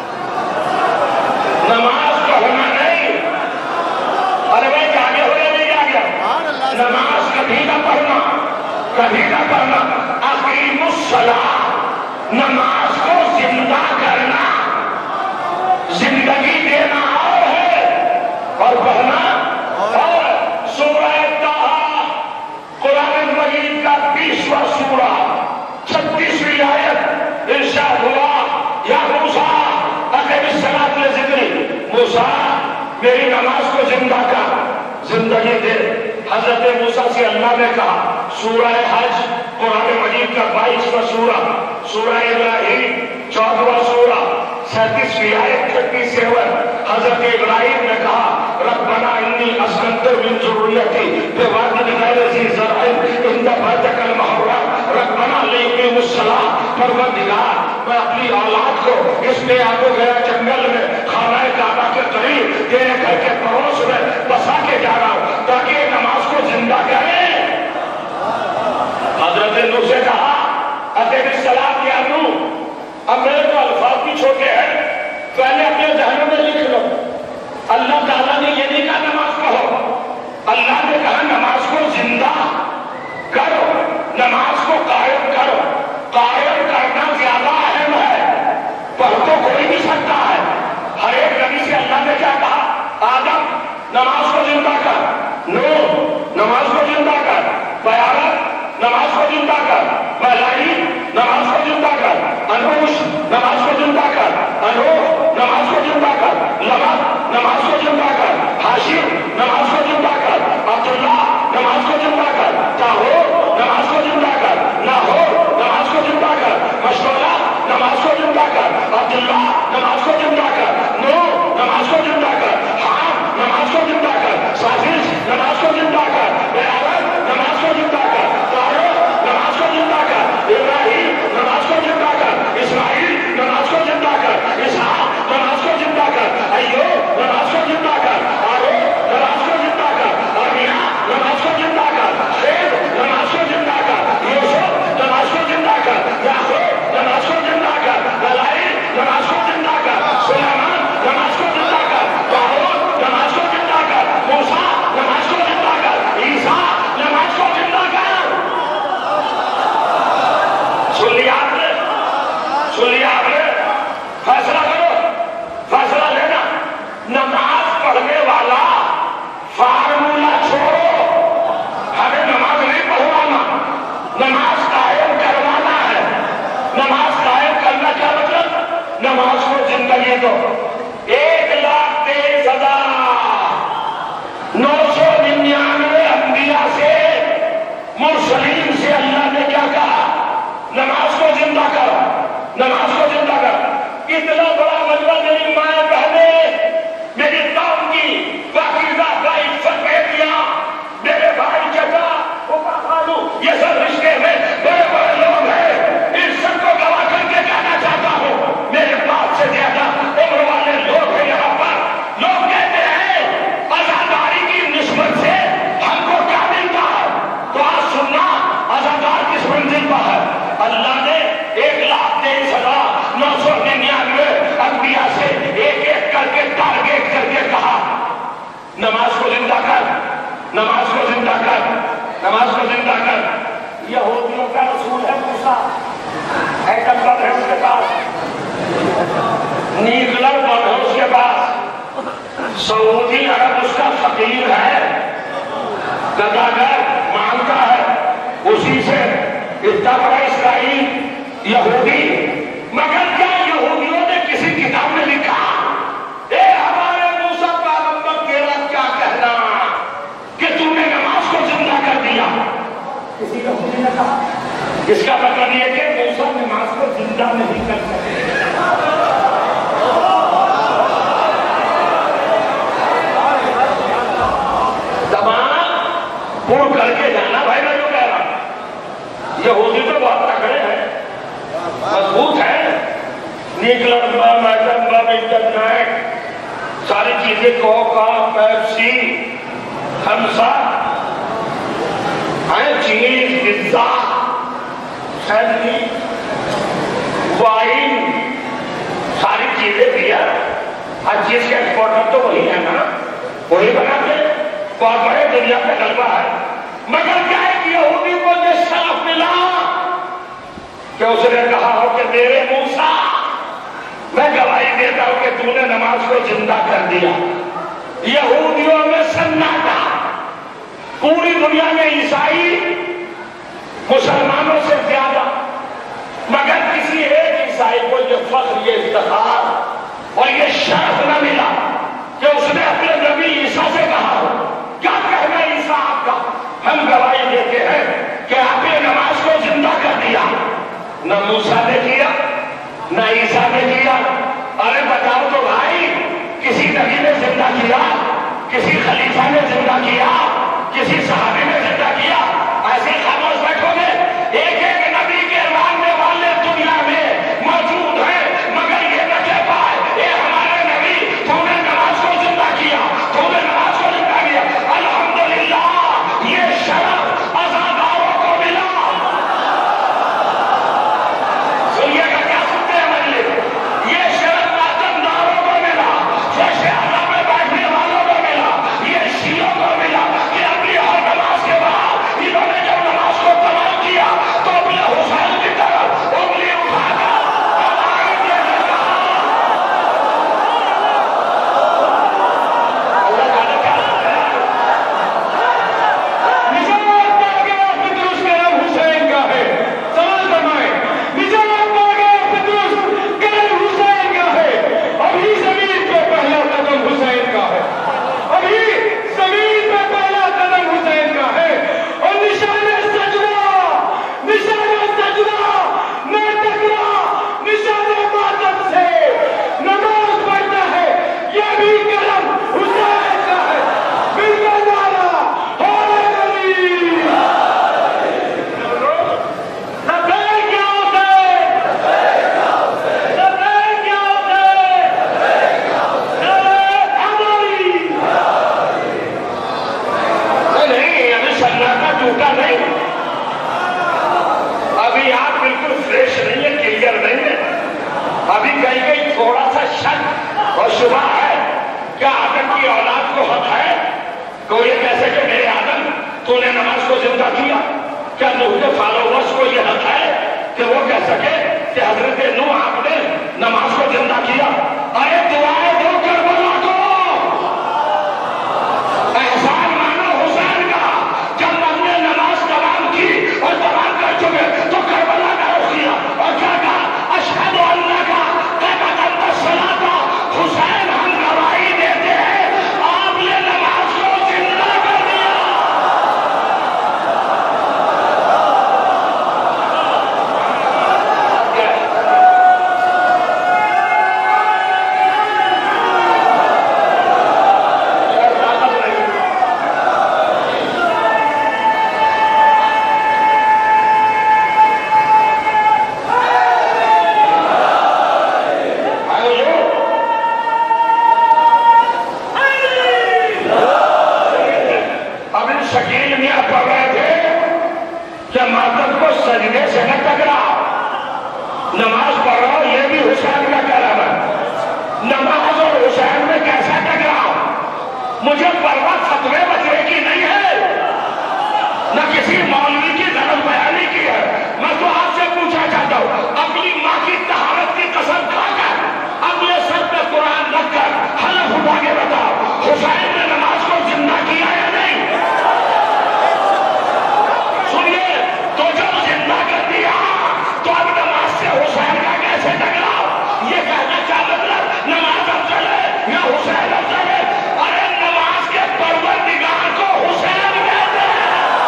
نماز پڑھنا نہیں. ارے بھائی جاگے ہوئے نہیں جاگے. نماز کبھی نہ پڑھنا، کبھی نہ پڑھنا. اقیم الصلاۃ، نماز کو زندہ کرنا، زندگی دینا اور ہے اور پڑھنا. اور سورہ طٰہٰ قرآن مجید کا بیسواں سورہ چھتیسویں آیت ارشاد ہوا یا موسیٰ اقم الصلاۃ لذکری. موسیٰ میری نماز کو زندہ کر، زندگی دے. حضرت موسیٰ سے اللہ نے کہا سورہ حج قرآن مجید کا بائیسواں سورہ، سورہ ابراہیم چودواں سورہ سینتیسویں آیت چھتیس سیون. حضرت ابراہیم نے کہا ربنا انی اسکنت من ذریتی بواد غیر ذی زرع عند بیتک المحرم ربنا لیقیموا الصلاۃ. پروردگار میں اپنی اولاد کو اس میں آگے گیا جنگل میں خانہ کعبہ کے قریب تیرے گھر کے پڑوس میں بسا کے جا رہا ہوں تاکہ نماز کو زندہ کرے. حضرت نوح سے کہا اقم الصلاۃ یا نوح. اب میرے تو الفاظ بھی چھوٹے ہیں، پہلے اپنے ذہنوں میں لکھ لو. اللہ تعالیٰ نے یہ نہیں کہا نماز پڑھو. اللہ نے کہا نماز کو زندہ کرو، نماز کو قائم کرو. قائم کرنا زیادہ اہم ہے. پڑھ تو کوئی بھی سکتا ہے. ہر ایک نبی سے नमाज कायम करना क्या मतलब? नमाज को जिंदगी दो। एक लाख तेईस हजार नौ सौ निन्यानवे अंबिया से, मुरसलीन से अल्लाह ने क्या कहा? नमाज को जिंदा करो, नमाज को जिंदा करो। इतना बड़ा मजबा मेरी माए बहने, मेरी कौम की पाकीज़ा बाइज्जत बेटियां, मेरे भाई चाचा खालू, ये सब रिश्ते में बड़े बड़े लोग हैं। इन सबको गवाह करके कहना चाहता हूँ, मेरे बाप से ज्यादा उम्र वाले लोग हैं यहाँ पर। लोग कहते हैं अज़ादारी की निस्बत से हमको क्या मिलता है, तो आज सुनना अज़ादार किस मंजिल पर है। अल्लाह ने एक लाख तेईस हजार नौ सौ निन्यानवे अंबिया से एक एक करके टारगेट करके कहा, नमाज को जिंदा कर, नमाज को जिंदा कर, नमाज को जिंदा कर। यहूदियों का रसूल है मूसा, पैगंबर है उसके पास, नीगलर बन है उसके पास, सऊदी अरब उसका फकीर है, गदागर मांगता है उसी से। इतना बड़ा इसराइल यहूदी, मगर क्या यहूदियों ने किसी किताब में लिखा ए हमारे मूसा पैगंबर तेरा क्या कहना कि तूने नमाज को जिंदा कर दिया? किसी यहूदी ने कहा। इसका मतलब ये कि मूसा नमाज को जिंदा नहीं कर सकते। दबाव पूर्ण करके जाना भाई, मैं जो कह रहा हूं। यहूदी तो बहुत तगड़े हैं, मजबूत है, nuclear bomb, atom bomb, internet, सारी चीजें, Coca, Pepsi, Thums Up, cheese, pizza, sandwich, wine, सारी चीजें बियर, हर चीज के एक्सपोर्टर तो वही है ना, वही बनाते, बहुत बड़े दुनिया का गलबा है। मगर क्या है कि यहूदी को जो शरफ मिला कि उसने कहा हो कि मेरे मूसा, मैं गवाही देता हूं कि तूने नमाज को जिंदा कर दिया। यहूदियों में सन्नाटा, पूरी दुनिया में ईसाई मुसलमानों से ज्यादा, मगर किसी एक ईसाई को ये फख्र, ये इफ्तिखार और ये शरफ न मिला कि उसने अपने नबी ईसा से कहा हो, क्या कहना ईसा आपका, हम गवाही देते हैं कि आपने नमाज को जिंदा कर दिया। न मूसा ने किया, न ईसा ने किया। अरे बताओ तो भाई, किसी नबी ने जिंदा किया, किसी खलीफा ने जिंदा किया, किसी सहाबी ने जिंदा किया? ऐसे खामोश बैठोगे? एक एक नबी के मानने वाले दुनिया में मौजूद हैं, मगर ये न कह पाए ये हमारे नबी, तूने नमाज को जिंदा किया, तूने नमाज को जिंदा किया। अल्हम्दुलिल्लाह, ये शरफ अज़ादारों को मिला। सुनिएगा, क्या सुनते हैं मजलिस? ये शरफ मातमदारों को मिला, फर्श आला में बैठने वालों को मिला, ये शियों को मिला कि अपनी हर नमाज के बाद इन्होंने जब नमाज को तमाम किया तो अपने مجھے پرواہ فتوے بچنے کی نہیں ہے، نہ کسی مولوی کی غلط بیانی کی ہے. میں تو آپ سے پوچھنا چاہتا ہوں، اپنی ماں کی طہارت کی قسم کھا کر اپنے سر پہ قرآن رکھ کر حلف اٹھا کے بتاؤ، حسین نے نماز کو زندہ کیا یا نہیں؟ سنیے، تو جب زندہ کر دیا تو اب نماز سے حسین کا کیسے ٹکراؤ؟ یہ کہنا کیا مطلب نماز افضل ہے یا حسین افضل ہے؟ ارے نماز کے پروردگار کو حسین کہتے ہیں.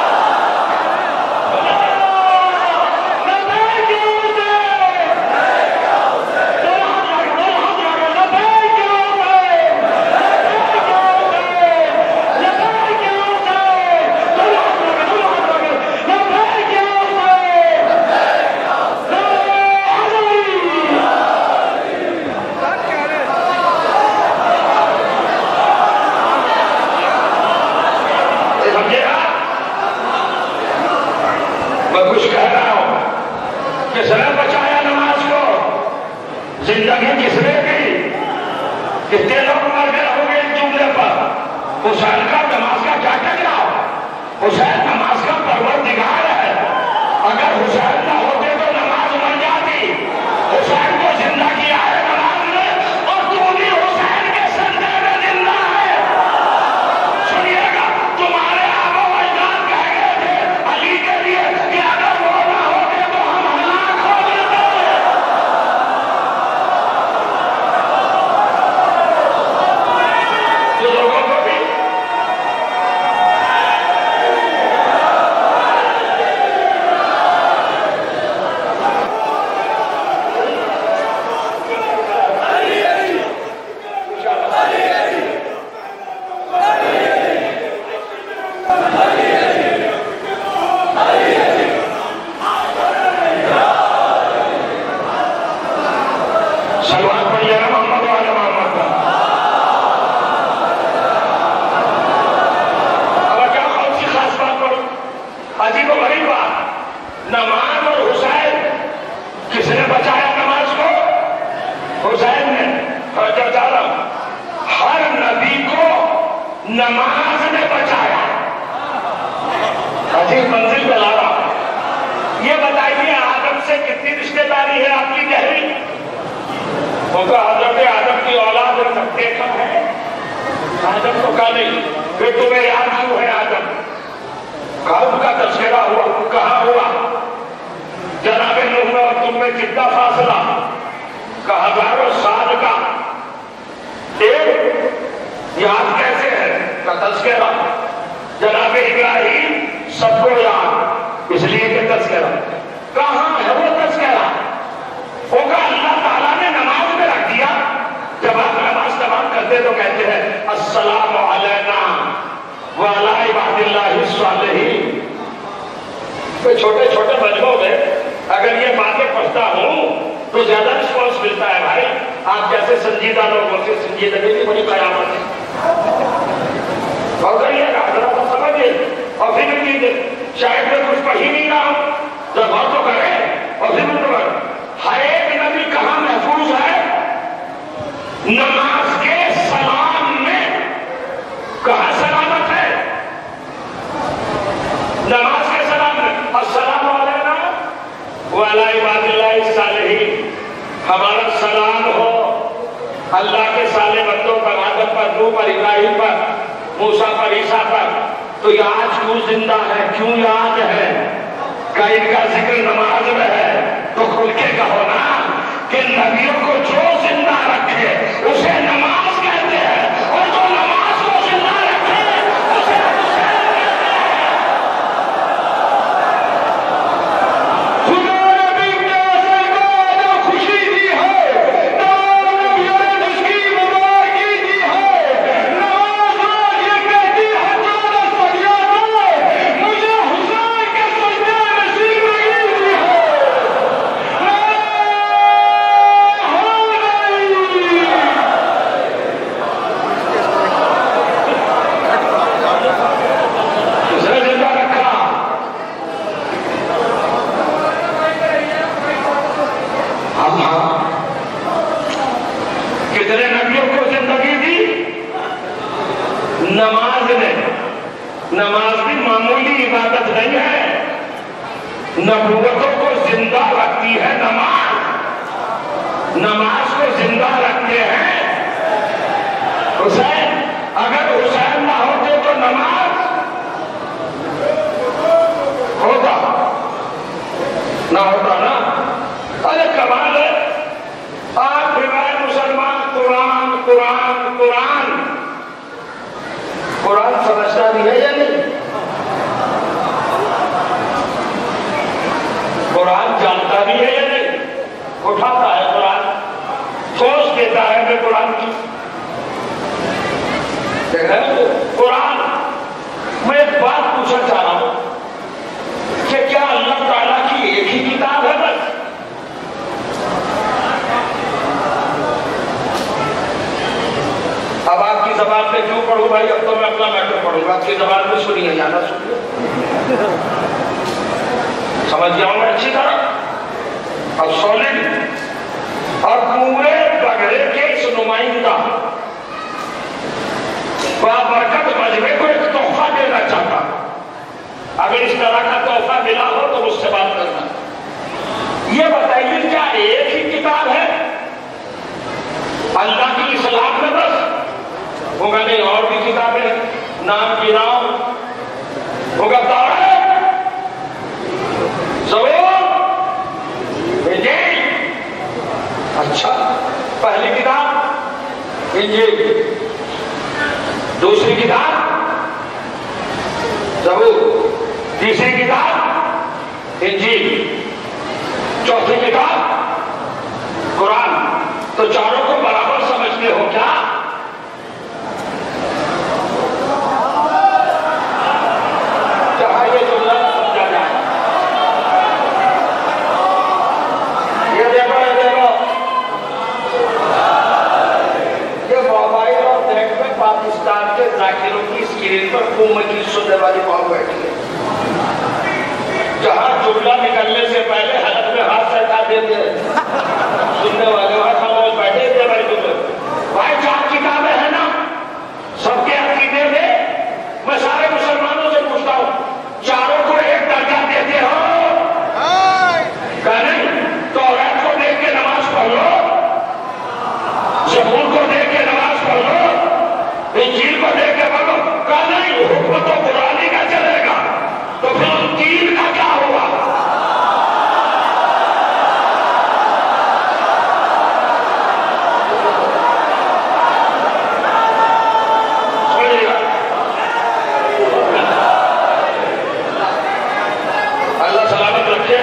میں کچھ کہہ رہا ہوں، کس نے بچایا نماز کو؟ زندگی کس نے دی؟ کتنے لوگ مر گئے ہوں گے ایک جملے پر؟ حسین کا نماز کا کیا ٹکراؤ؟ حسین نماز کا پروردگار ہے. اگر حسین نہ ہوتے تو نماز مر جاتی. حسین کو زندہ کیا ہے نماز نے، اور تو بھی حسین کے سندے میں زندہ ہے. سنیے گا، تمہارے آبا و اجداد کہہ گئے تھے علی کے لیے کہ اگر وہ نہ ہوتے تو ہم ہلاک ہو جاتے. بزرگوں کو بھی سلوات پڑھیے نا محمد وعلی محمد کا. اب کیا کون سی خاص بات پڑھوں؟ عجیب و غریب بات، نماز اور حسین، کس نے بچایا نماز کو؟ حسین نے. اور جو جا رہا ہوں، ہر نبی کو نماز نے بچایا. عجیب منزل پہ لا رہا ہوں. یہ بتائیے آدم سے کتنی رشتے داری ہے آپ کی گہری؟ وہ تو حضرت آدم کی اولاد دیکھا ہے. آدم کو کہا نہیں کہ تمہیں یاد کیوں ہے آدم؟ کہاں کا تذکرہ ہوا؟ کہاں ہوا؟ جناب نوح اور تم میں کتنا فاصلہ؟ کہ ہزاروں سال کا. ایک یاد کیسے ہے کا تذکرہ. جناب ابراہیم سب کو یاد، اس لیے کہ تذکرہ. کہاں ہے وہ تذکرہ؟ وہ کہا اللہ تعالیٰ نے نماز میں رکھ دیا. جب آپ نماز تمام کرتے تو کہتے ہیں السلام علینا وعلی عباد اللہ الصالحین. چھوٹے چھوٹے مجموعوں میں اگر یہ باتیں پڑھتا ہوں تو زیادہ رسپانس ملتا ہے. بھائی آپ جیسے سنجیدہ لوگوں سے سنجیدگی کی بڑی قیامت ہے. اور کریے گا ذرا سمجھیے اور فکر کیجیے. شاید میں کچھ پڑھ ہی نہیں رہا ہوں، جب غور تو کریں اور فکر تو کریں. ہر ایک نبی کہاں محفوظ ہے؟ نماز کے سلام میں. کہاں سلامت ہے؟ نماز کے سلام میں. السلام علیکم وعلی عباد اللہ الصالحین. ہمارا سلام ہو اللہ کے صالح بندوں پر، آدم پر، نوح پر، ابراہیم پر، موسیٰ پر، عیسیٰ پر. تو یہ آج کیوں زندہ ہے؟ کیوں یاد ہے؟ کہ ان کا ذکر نماز میں ہے. تو کھل کے کہو نا کہ نبیوں کو جو زندہ رکھے اسے نماز کہتے ہیں، اور جو نماز کو زندہ رکھے اسے حسین کہتے ہیں. خدا نبی کے اصل کو جو خوشی دی ہے، تمام نبیوں نے جس کی مبارکی دی ہے. نماز آج یہ کہتی ہے چودہ صدیوں میں مجھے حسین کے سجدے نصیب نہیں دی ہے. کتنے نبیوں کو زندگی دی؟ نبوتوں کو زندہ رکھتی ہے نماز، نماز کو زندہ رکھتے ہیں حسین۔ اگر حسین نہ ہوتے تو نماز ہوتا نہ ہوتا نا؟ ارے کمال ہے، آپ بغیر مسلمان قرآن قرآن قرآن قرآن سمجھتا بھی ہے یا نہیں؟ قرآن جانتا بھی ہے یا نہیں؟ اٹھاتا ہے قرآن، سوچ دیتا ہے کہ قرآن کی دیکھ رہے ہیں قرآن۔ میں ایک بات پوچھنا چاہ رہا ہوں کہ کیا اللہ تعالیٰ کی ایک ہی کتاب ہے بس؟ اب آپ کی زبان میں کیوں پڑھوں بھائی؟ اب تو میں اپنا میٹر پڑھوں گا، آپ کی زبان میں سنیے، جانا سنیے، سمجھ جاؤں میں اچھی طرح اب سولڈ۔ اور پورے بگڑے کے اس نمائندہ بابرکت مجمع کو ایک تحفہ دینا چاہتا، اگر اس طرح کا تحفہ ملا ہو تو مجھ سے بات کرنا۔ یہ بتائیے کیا ایک ہی کتاب ہے اللہ کی اصلاح میں بس؟ ہوگا نہیں اور بھی کتابیں، نام کی نام ہوگا تورات، زبور، انجیل۔ اچھا، پہلی کتاب انجیل، دوسری کتاب زبور، تیسری کتاب انجیل، چوتھی کتاب قرآن۔ تو چاروں کو برابر سمجھتے ہو کیا؟ چاہیے جو لفظ سمجھا جائے۔ یہ دیکھو یہ دیکھو یہ موبائل اور نیٹ میں پاکستان کے ذاکروں کی اسکرین پر خوب مجید سننے والی قوم بیٹھی ہے، جہاں جملہ نکلنے سے پہلے حلق میں ہاتھ سرکا دیتے ہیں سننے والے، وہاں خاموش بیٹھے تھے بھائی تمہیں۔ بھائی چار کتابیں ہیں نا سب کے عقیدے میں، میں سارے مسلمانوں سے پوچھتا ہوں چاروں کو ایک درجہ دیتے ہو؟ کہ نہیں؟ توریت کو دیکھ کے نماز پڑھ لو، زبور کو دیکھ کے نماز پڑھ لو، انجیل کو دیکھ کے پڑھ لو، کہ نہیں حکم تو قرآن کا چلے گا، تو پھر ان تین کا کیا ہوا؟ اللہ سلامت رکھے۔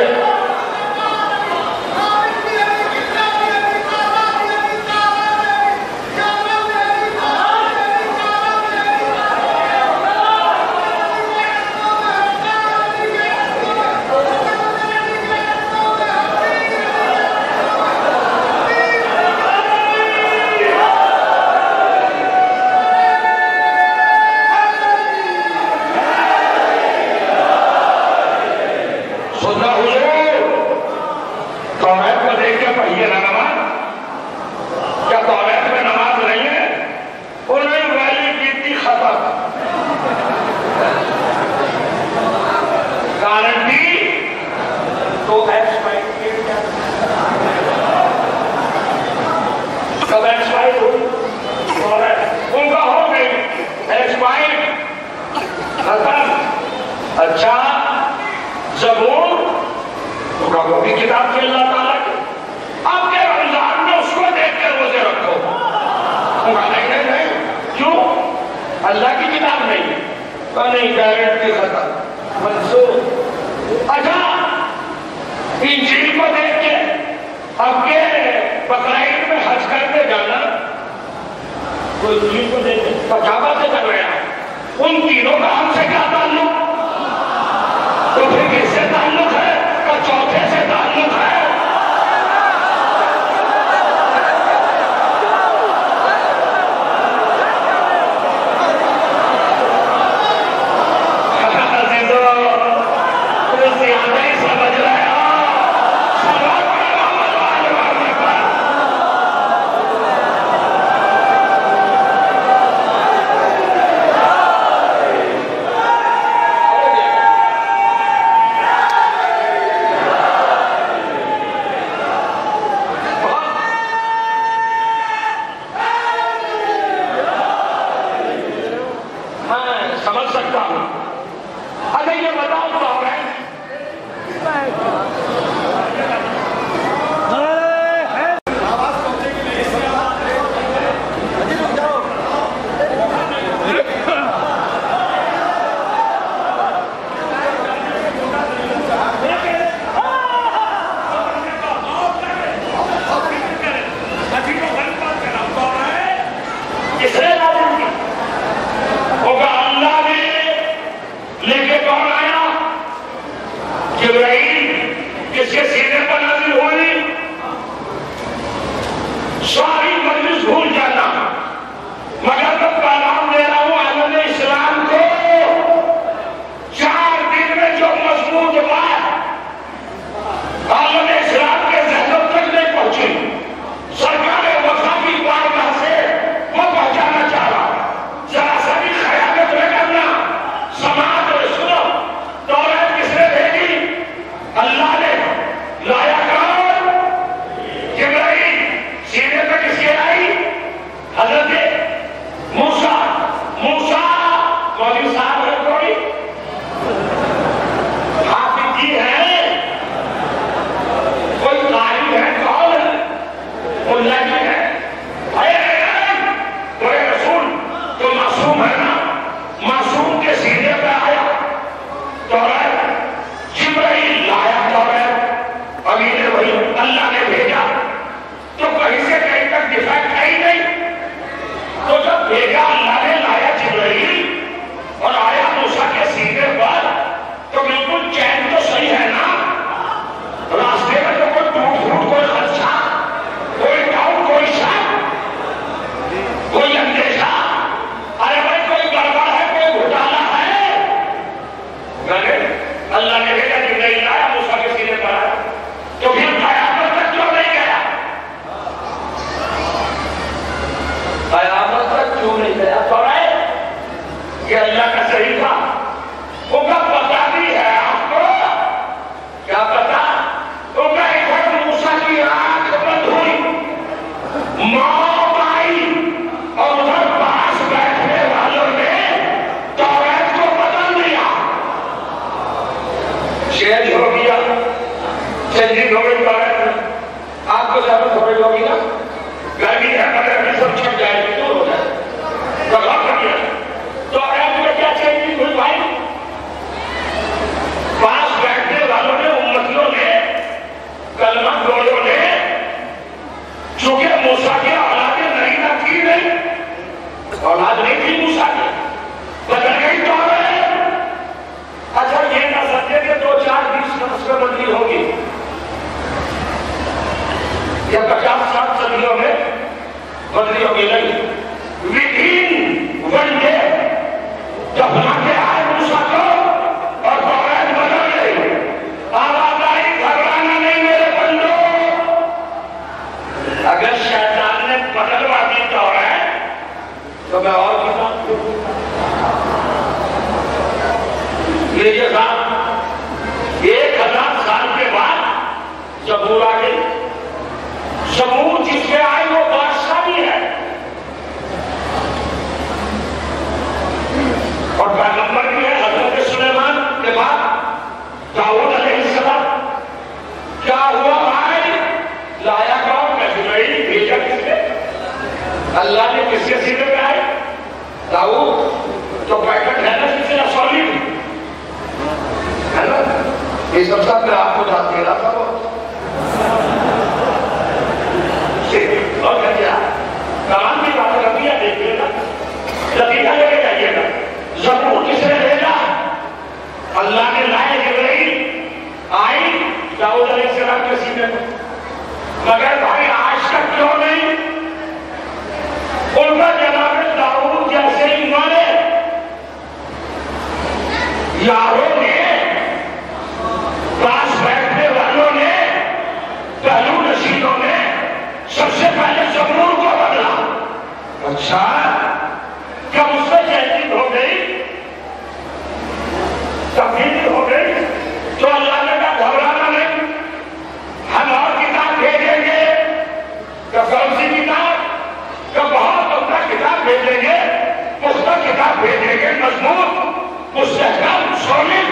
اچھا زبور وہ بھی کتاب کی اللہ تعالیٰ کی، آپ کے رمضان میں اس کو دیکھ کر روزے رکھو۔ نہیں نہیں نہیں، کیوں؟ اللہ کی کتاب نہیں، تو نہیں گارنٹی ختم منسوخ۔ اچھا انجیل کو دیکھ کے اب کے بقرعید میں حج کرتے جانا، کوئی انجیل کو دیکھ کے پچاوا سے کر رہا ہے، ان تینوں کا ہم سے کیا تعلق؟ تو پھر کس سے تعلق ہے؟ کا چوتھے سے تعلق ہے۔ ساری مجلس بھول جانا، مگر میں پیغام دے رہا ہوں عالم اسلام کو، چار دن میں جو مضمون بات عالم اسلام کے ذہنوں تک نہیں پہنچی، سرکار وفا کی بارگاہ سے وہ پہنچانا چاہ رہا، ذرا سا بھی خیانت نہ کرنا۔ سماعت اور سنو، تورات کس نے بھیجی؟ اللہ نے لایا کون؟ جبرائیل۔ سینے پہ کس کے آئی؟ حضرت موسیٰ۔ موسیٰ مولوی صاحب ہے کوئی؟ حافظ جی ہے؟ کوئی قاری ہے؟ کون ہے؟ ملا جی ہے؟ اے کوئی رسول تو معصوم ہے نا، معصوم کے سینے پہ آیا تورات، جبرائیل لایا تورات، امین وحی اللہ نے بھیجا، تو کہیں سے کہیں تک ڈیفیکٹ ہے ہی نہیں۔ تو جب بھیجا اللہ نے، لایا جبرائیل اور آیا موسیٰ کے سینے پر، تو بالکل چین تو صحیح ہے نا، راستے میں تو کوئی ٹوٹ پھوٹ، کوئی خدشہ، کوئی ڈاؤٹ، کوئی شک، کوئی اندیشہ، ارے بھائی کوئی گڑبڑ ہے، کوئی گھوٹالا ہے؟ اللہ نے بھیجا، جبرائیل آیا موسیٰ کے سینے پر آیا، تو پھر قیامت تک کیوں نہیں گیا؟ قیامت تک کیوں نہیں گیا؟ تو رہے کہ اللہ کا صحیح تھا، وہ کا پتا بھی ہے آپ کو؟ کیا پتا؟ وہ کا ادھر موسیٰ کی آنکھ بند ہوئی، موت آئی، اور ادھر پاس بیٹھنے والوں نے تورات کو بدل دیا، چینج ہو گیا، چینجنگ ہو گئی تورات میں۔ آپ کو ضرورت ہو گئی ہوگی نا، گرمی ہے مگر ابھی سب چھٹ جائے گی، دور ہو جائے تو غور کریے تورات میں کیا چینجنگ ہوئی بھائی؟ پاس بیٹھنے والوں نے، امتیوں نے، کلمہ گویوں نے، چونکہ موسیٰ کی اولاد نرینہ تھی نہیں، اولاد نہیں تھی موسیٰ کی، بدل گئی تورات۔ اچھا یہ نہ سمجھے کہ دو چار بیس برس میں بدلی ہوگی، یا پچاس سات صدیوں میں بدلی ہوگی، نہیں، within one day دفنا کے آئے موسیٰ کو اور تورات بدل گئی۔ آواز آئی، گھبرانا نہیں میرے بندو، اگر شیطان نے بدلوا دی تورات تو میں اور کتاب کیوں؟ یہ صاحب ایک ہزار سال کے بعد زبور آ گئی، زبور جس میں آئی وہ بادشاہ بھی ہے اور پیغمبر بھی ہے، حضرت سلیمان کے بعد داؤد علیہ السلام۔ کیا ہوا بھائی؟ لایا کون؟ جبرائیل بھیجا کس نے؟ اللہ نے کس کے سینے پہ آئے؟ داؤد۔ تو پیکٹ ہے نا سلسلہ سولیڈ ہے نا، یہ سب سب میں آپ کو داد دے رہا تھا وہ اور کہتے ہیں کمان کی بات کرتی ہے، دیکھئے گا لطیفہ لے کے جائیے گا۔ زبور کس نے بھیجا؟ اللہ نے لائے، جبرائیل آئی داؤد علیہ السلام کے سینے پر، مگر بھائی آج تک کیوں نہیں؟ ان کا جناب داؤد جیسے ہی مارے یاروں نے، پاس بیٹھنے والوں نے، پہلو نشینوں نے سب سے پہلے زبور کو بدلا۔ اچھا کب اس میں چینجنگ ہو گئی، تبدیلی ہو گئی، تو اللہ نے کہا گھبرانا نہیں، ہم اور کتاب بھیجیں گے۔ کون سی کتاب؟ کہ بہت عمدہ کتاب بھیجیں گے، پختہ کتاب بھیجیں گے، مضمون مستحکم سولید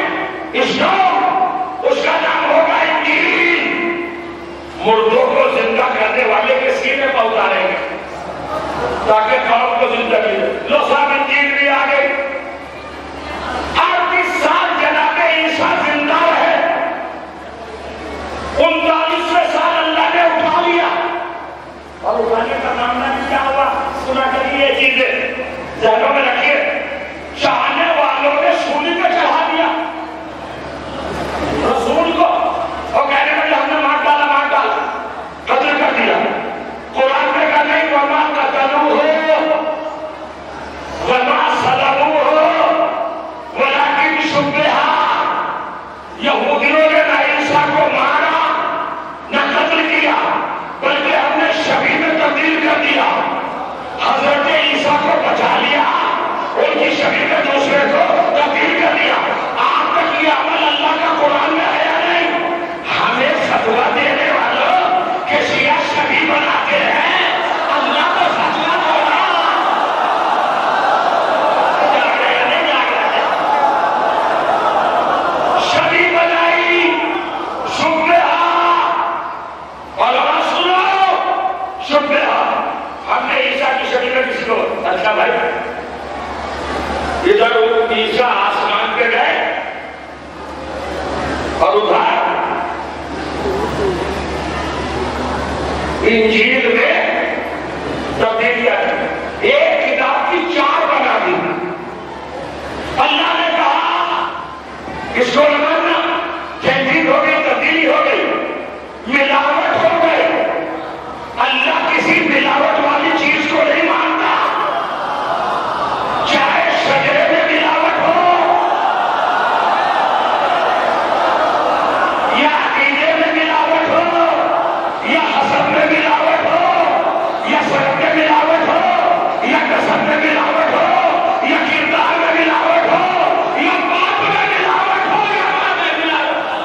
چپ رہا. ہم نے عیسیٰ کی شکل میں کسی کو اچھا بھائی ادھر عیسیٰ آسمان پہ گئے اور ادھر انجیل میں تبدیل کر ایک کتاب کی چار بنا دی. اللہ نے کہا اس کو لگانا تحقیق ہو گئی, تبدیلی ہو گئی, ملاوٹ ہو گئی. اللہ کسی ملاوٹ والی چیز کو نہیں مانتا, چاہے شجرے میں ملاوٹ ہو یا عقیدے میں ملاوٹ ہو یا حسب میں ملاوٹ ہو یا سرد میں ملاوٹ ہو یا قسم میں ملاوٹ ہو یا کردار میں ملاوٹ ہو یا بات میں ملاوٹ ہو یا ماں میں ملاوٹ ہو.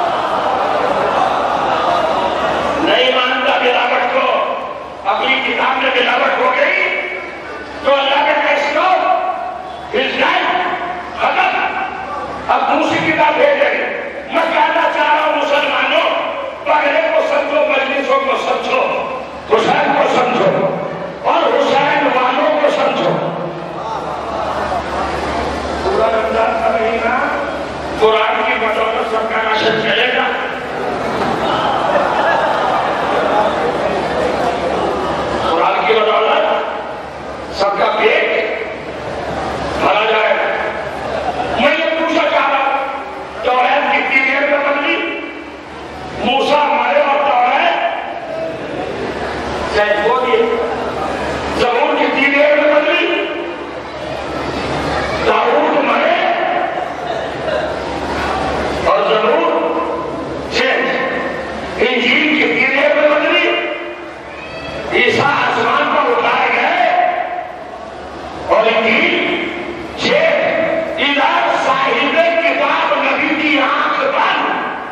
نہیں مانتا ملاوٹ کو. اپنی کتاب میں ملاوٹ ہو گئی تو اللہ کے فیصلہ اس ٹائم ختم. اب دوسری کتاب بھیجے. میں کہنا چاہ رہا ہوں مسلمانوں, پگڑے کو سمجھو, مجلسوں کو سمجھو, حسین کو سمجھو اور حسین والوں کو سمجھو. پورا رمضان کا مہینہ قرآن کی بدولت سب کا راشن چلے گا. قرآن کی بدولت سب کا پیٹ بھرا جائے گا. میں یہ پوچھنا چاہ رہا ہوں, توریت کتنی دیر میں بدلی؟ موسیٰ مرے اور توریت چاہے وہ دیے. زبور کتنی دیر میں بدلی؟ داؤد مرے اور زبور چینج. انجیل کتنی دیر میں بدلی؟ عیسیٰ آسمان پر اٹھائے گئے اور انجیل چینج. ادھر صاحب کتاب نبی کی آنکھ بند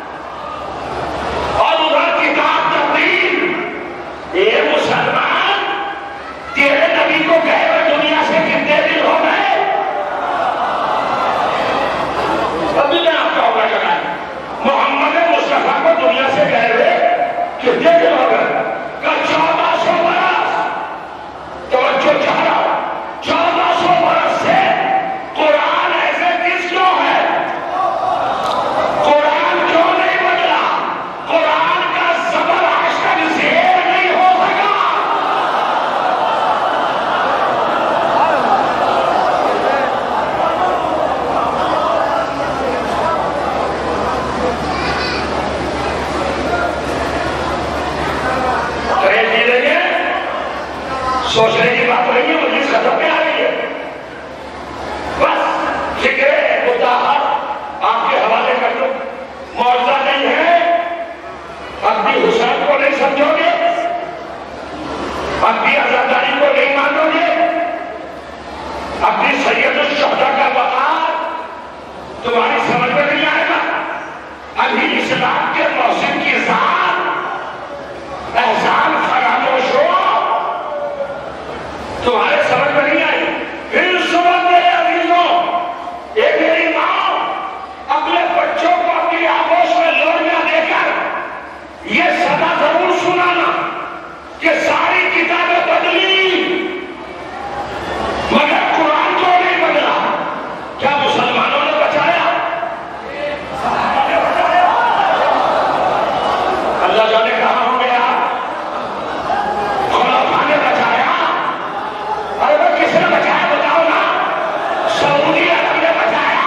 اور ادھر کتاب تبدیل. اے مسلمان, تیرے نبی کو گئے ہوئے دنیا سے کتنے دن ہو گئے؟ ابھی میں آپ کا ہوگا چلا محمد مصطفیٰ کو دنیا سے گئے ہوئے کتنے دن ہو گئے؟ کہ چودہ سو برس. توجہ چاہ رہا ہوں, چودہ سو برس سے قرآن ایسے کس کیوں ہے؟ قرآن کیوں نہیں بدلا؟ قرآن کا زبر آج تک زیر نہیں ہو سکا. سوچنے کی بات نہیں ہے, مجھے ختم پہ آ رہی ہے. بس فکر متاحت آپ کے حوالے کر دو. معجزہ نہیں ہے, اپنی حسین کو نہیں سمجھو گے, اپنی عزاداری کو نہیں مانو گے, اپنی سید الشہداء کا وقار تمہاری سمجھ میں نہیں آئے گا. ابھی اسلام کے موسم کی ذات احسان فراموش ہو تمہارے سمجھ میں نہیں آئی. پھر صبح میرے عزیزوں, ایک میری ماں اپنے بچوں کو اپنی آغوش میں لوٹنا دے کر یہ صدا ضرور سنانا کہ ساری کتابیں بدلی مگر قرآن کو نہیں بدلا. کیا مسلمانوں نے بچایا؟ اللہ جانے کہاں ہو گیا. خلافہ نے بچایا. ارے وہ کس نے بچایا بتاؤ نا. سعودی عرب نے بچایا.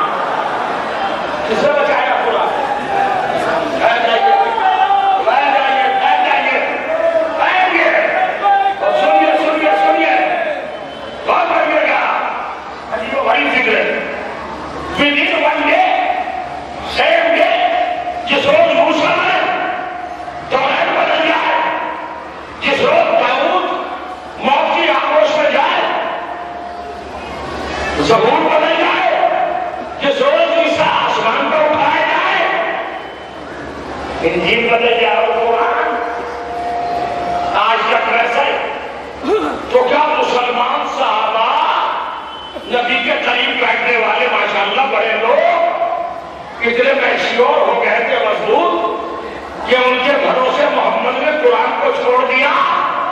کس نے بچایا؟ پورا بیٹھ جائیے, بیٹھ جائیے, بیٹھ جائیے, بیٹھیے اور سنیے سنیے سنیے بہت بڑھیے گا. عجیب و غریب فکر ہے. Within one day same day جس روز موسیٰ میں توریت بدل جائے, جس روز داؤد موت کی آغوش میں جائے, زبور بدل جائے, جس روز عیسیٰ آسمان پر اٹھائے جائے, انجیل بدل جائے اور قرآن آج تک ویسے. تو کیا مسلمان صحابہ نبی کے قریب بیٹھنے والے ماشاءاللہ بڑے لوگ اتنے میچیور ہو گئے تھے, مضبوط, کہ ان کے بھروسے محمد نے قرآن کو چھوڑ دیا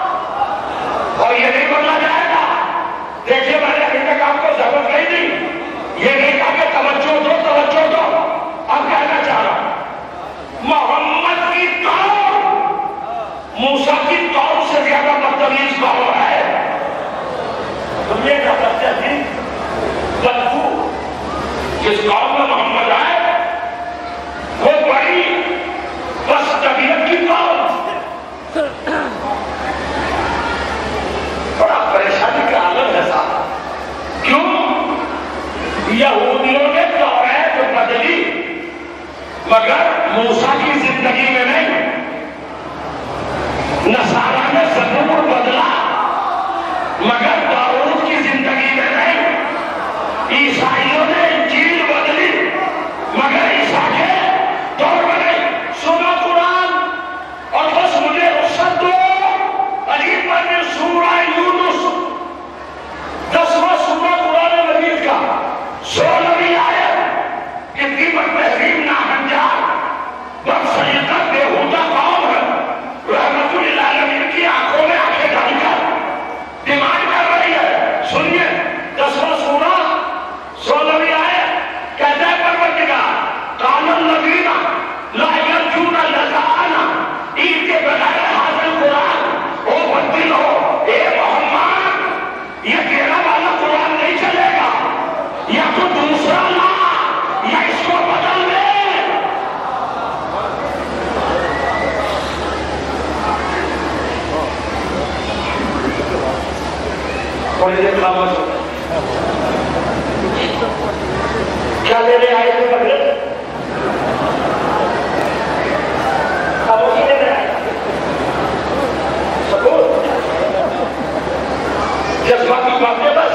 موسیٰ کی قوم سے زیادہ بدتمیز قوم ہے. دنیا کا بدتمیز بدبو جس قوم میں محمد آئے وہ بڑی بس طبیعت کی قوم. بڑا پریشانی کا عالم ہے صاحب. کیوں؟ یہودیوں نے توریت بدلی مگر موسیٰ کی زندگی میں نہیں. نصارہ نے زبور بدلا مگر داؤد کی زندگی میں نہیں. عیسائیوں نے انجیل بدلی مگر عیسیٰ کے دور میں نہیں. سنو قرآن اور بس مجھے رخصت دو. عجیب بن سورہ یونس دسواں سورہ قرآن مجید کا سولہویں آیت. اتنی بدتہذیب ناہنجار بدسلیقہ بےہودہ قوم ہے. رحمت للعالمین کی آنکھوں میں آنکھیں ڈال کر ڈیمانڈ کر رہی ہے. سنیے دسواں سورہ سولہویں آیت کہتا ہے پروردگار قال الذین لا یرجون لقاءنا عید کے بغیر حاضر قرآن او بدل ہو. اے محمد یہ تیرا والا قرآن نہیں چلے گا یا تو دوسرا لا یا اس کو بدل دے. کیا لینے آئے تھے بدلے؟ خاموشی لینے آئے سکون جذباتی باتیں بس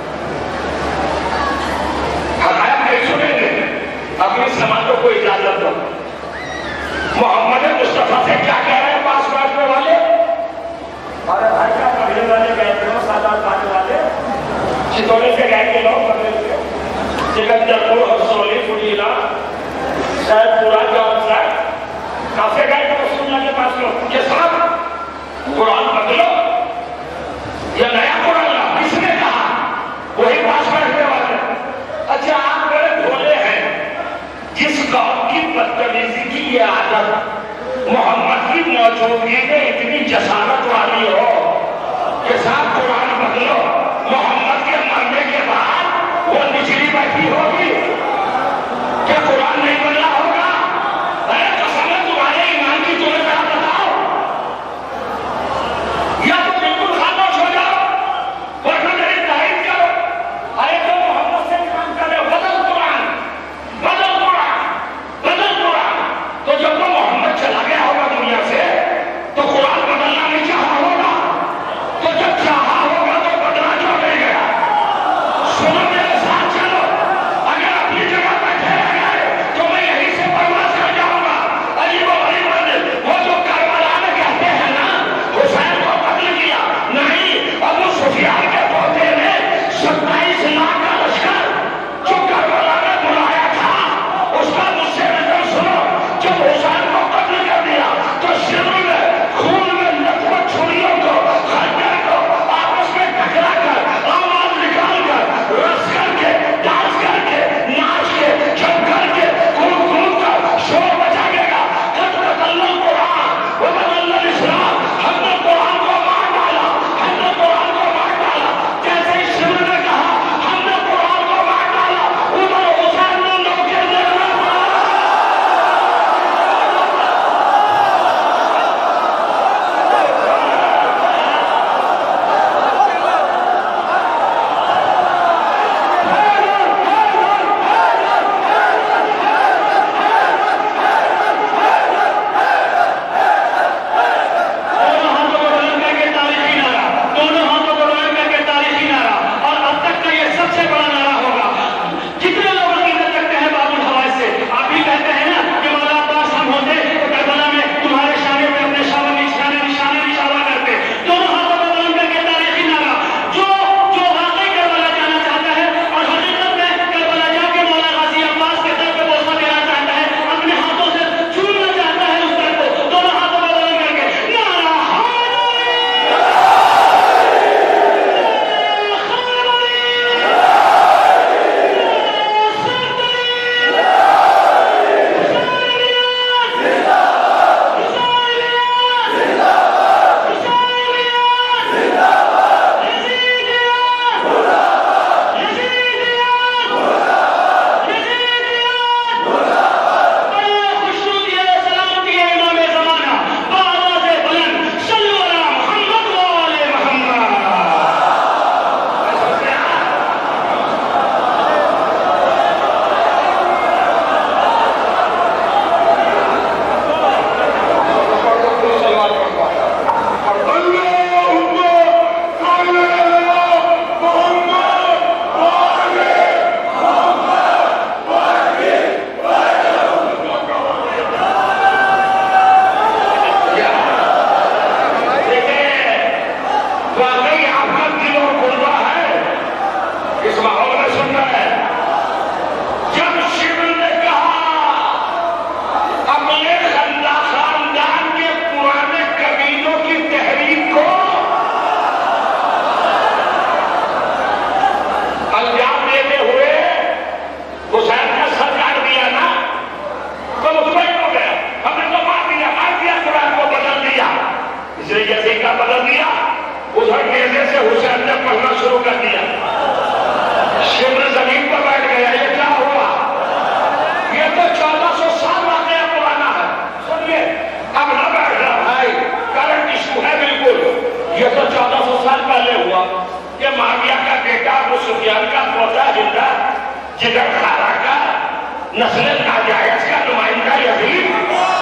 حقائق نہیں سنیں گے. اپنی سماجوں کو اجازت دو. محمد مصطفیٰ سے کیا کہہ رہے ہیں پاس بیٹھنے والے اور بھائی کا پڑھنے والے کہتے ہو سادات پانے والے چتوڑے سے گئے کے لوگ پڑھنے سے سکندر پور حسولی فضیلہ شاید پورا جواب صاحب کہاں سے گئے تو رسول اللہ کے پاس لوگ یہ صاحب قرآن بدلو یا نیا قرآن لا. کس نے کہا؟ وہی پاس بیٹھنے والے. اچھا آپ بڑے بھولے ہیں. جس قوم کی بدتمیزی کی یہ عادت طریقہ بدل دیا. ادھر نیزے سے حسین نے پڑھنا شروع کر دیا. شبر زمین پر بیٹھ گیا. یہ کیا ہوا؟ یہ تو چودہ سو سال واقعہ پرانا ہے. سنیے اب نہ بیٹھنا بھائی, کرنٹ ایشو ہے بالکل. یہ تو چودہ سو سال پہلے ہوا کہ معاویہ کا بیٹا ابو سفیان کا پوتا ہندا جگر خارا کا نسل ناجائز کا نمائندہ یزید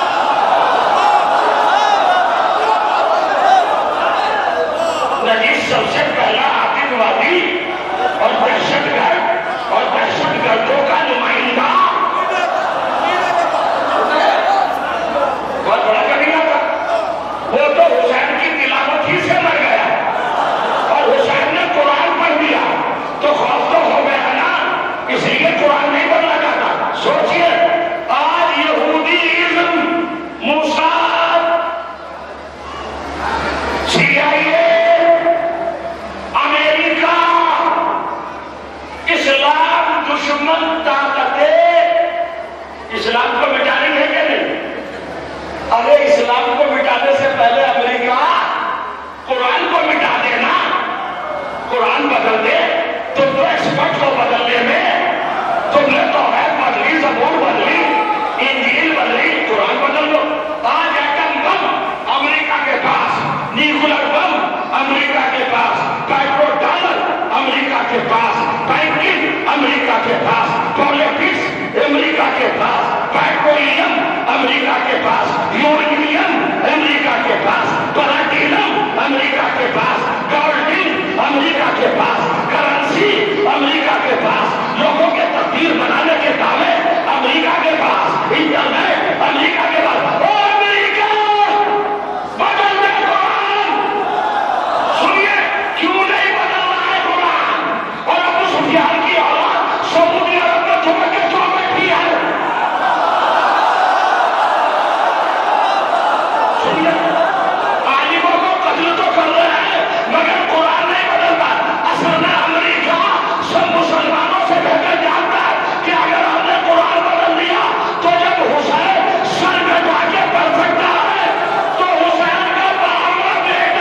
نجیب سب سے پہلا آتنکوادی اور دہشت گرد اور دہشت گردوں کا نمائندہ بہت بڑا کبیرہ تھا. وہ تو حسین کی تلاوت ہی سے مر گیا اور حسین نے قرآن پڑھ دیا تو خوف تو ہو گیا نا, اس لیے قرآن نہیں بدلا جاتا. سوچئے آج یہودیزم, موساد, سی آئی اے, امریکہ, اسلام دشمن طاقتیں اسلام کو مٹانے ہے کہ نہیں؟ ارے اسلام کو مٹانے سے پہلے امریکہ قرآن کو مٹا دینا. قرآن بدل دے. تم تو ایکسپرٹ کو بدلنے میں, تم نے تو ہے بدلی, زبور بدلی, انجیل بدلی, قرآن بدل دو. آج ایٹم بم امریکہ کے پاس, نیوکلر بم امریکہ کے پاس, پیٹرو ڈالر امریکہ کے پاس, بینکنگ امریکہ کے پاس, پالیٹکس امریکہ کے پاس, پیٹرولیم امریکہ کے پاس, یورینیم امریکہ کے پاس, پلاٹینم امریکہ کے پاس, گولڈنگ امریکہ کے پاس, کرنسی امریکہ کے پاس, لوگوں کے تقدیر بنانے کے دعوے امریکہ کے پاس, انٹرنیٹ امریکہ کے پاس. او امریکہ بدل دے قرآن. سنیے کیوں نہیں بدل رہا ہے قرآن؟ اور ابو سفیان کی اولاد سعودی عرب میں چھوڑ کے کیوں بیٹھی ہے؟ سنیے عالموں کو قتل تو کر رہے ہیں مگر قرآن نہیں بدلتا. اصل میں امریکہ سب مسلمانوں سے بہتر جانتا ہے کہ اگر ہم نے قرآن بدل دیا تو جب حسین سر میں جا کے پڑھ سکتا ہے تو حسین کا بہاوا بیٹا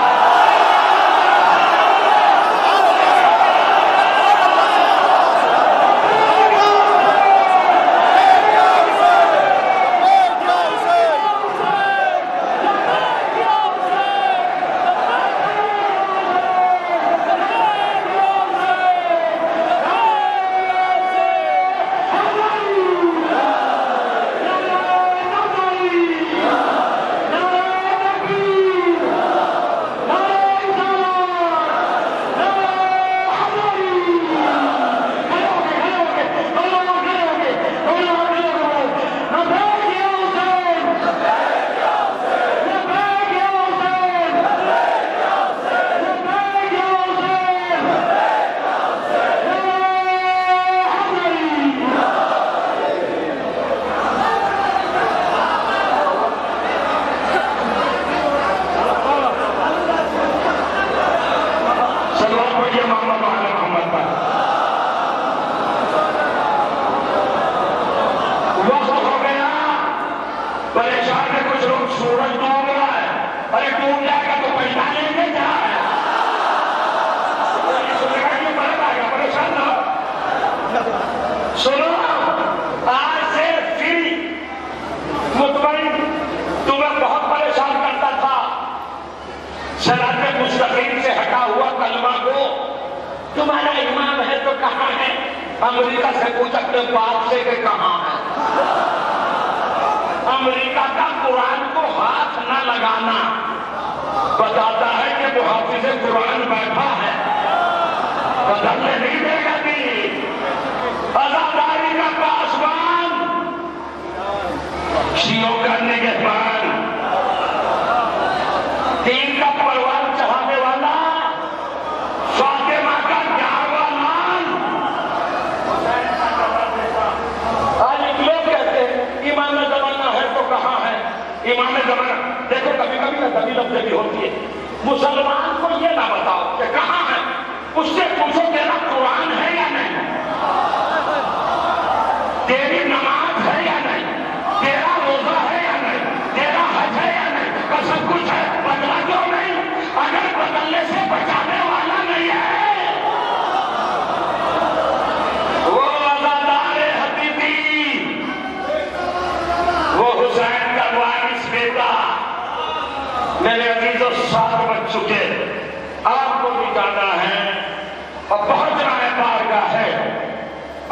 تمہارا امام ہے تو کہاں ہے؟ امریکہ سے پوچھ سکتے باپ سے کہ کہاں ہے. امریکہ کا قرآن کو ہاتھ نہ لگانا بتاتا ہے کہ محافظ قرآن بیٹھا ہے, بدلنے نہیں دے گا. آزاداری کا پاسبان, شیعوں کا نگہبان, دین کا پروان چڑھانے والا, فاطمہ کا جاوا مان. آج لوگ کہتے ہیں امام زمانہ ہے تو کہاں ہے؟ امام زمانہ دیکھو کبھی کبھی نہ کبھی لفظ بھی ہوتی ہے. مسلمان کو یہ نہ بتاؤ کہ کہاں ہے, اس سے پوچھو تیرا قرآن ہے یا نہیں, تیری نماز ہے یا نہیں, تیرا روزہ ہے یا نہیں, تیرا حج ہے یا نہیں, کا سب کچھ ہے, بدلا کیوں نہیں؟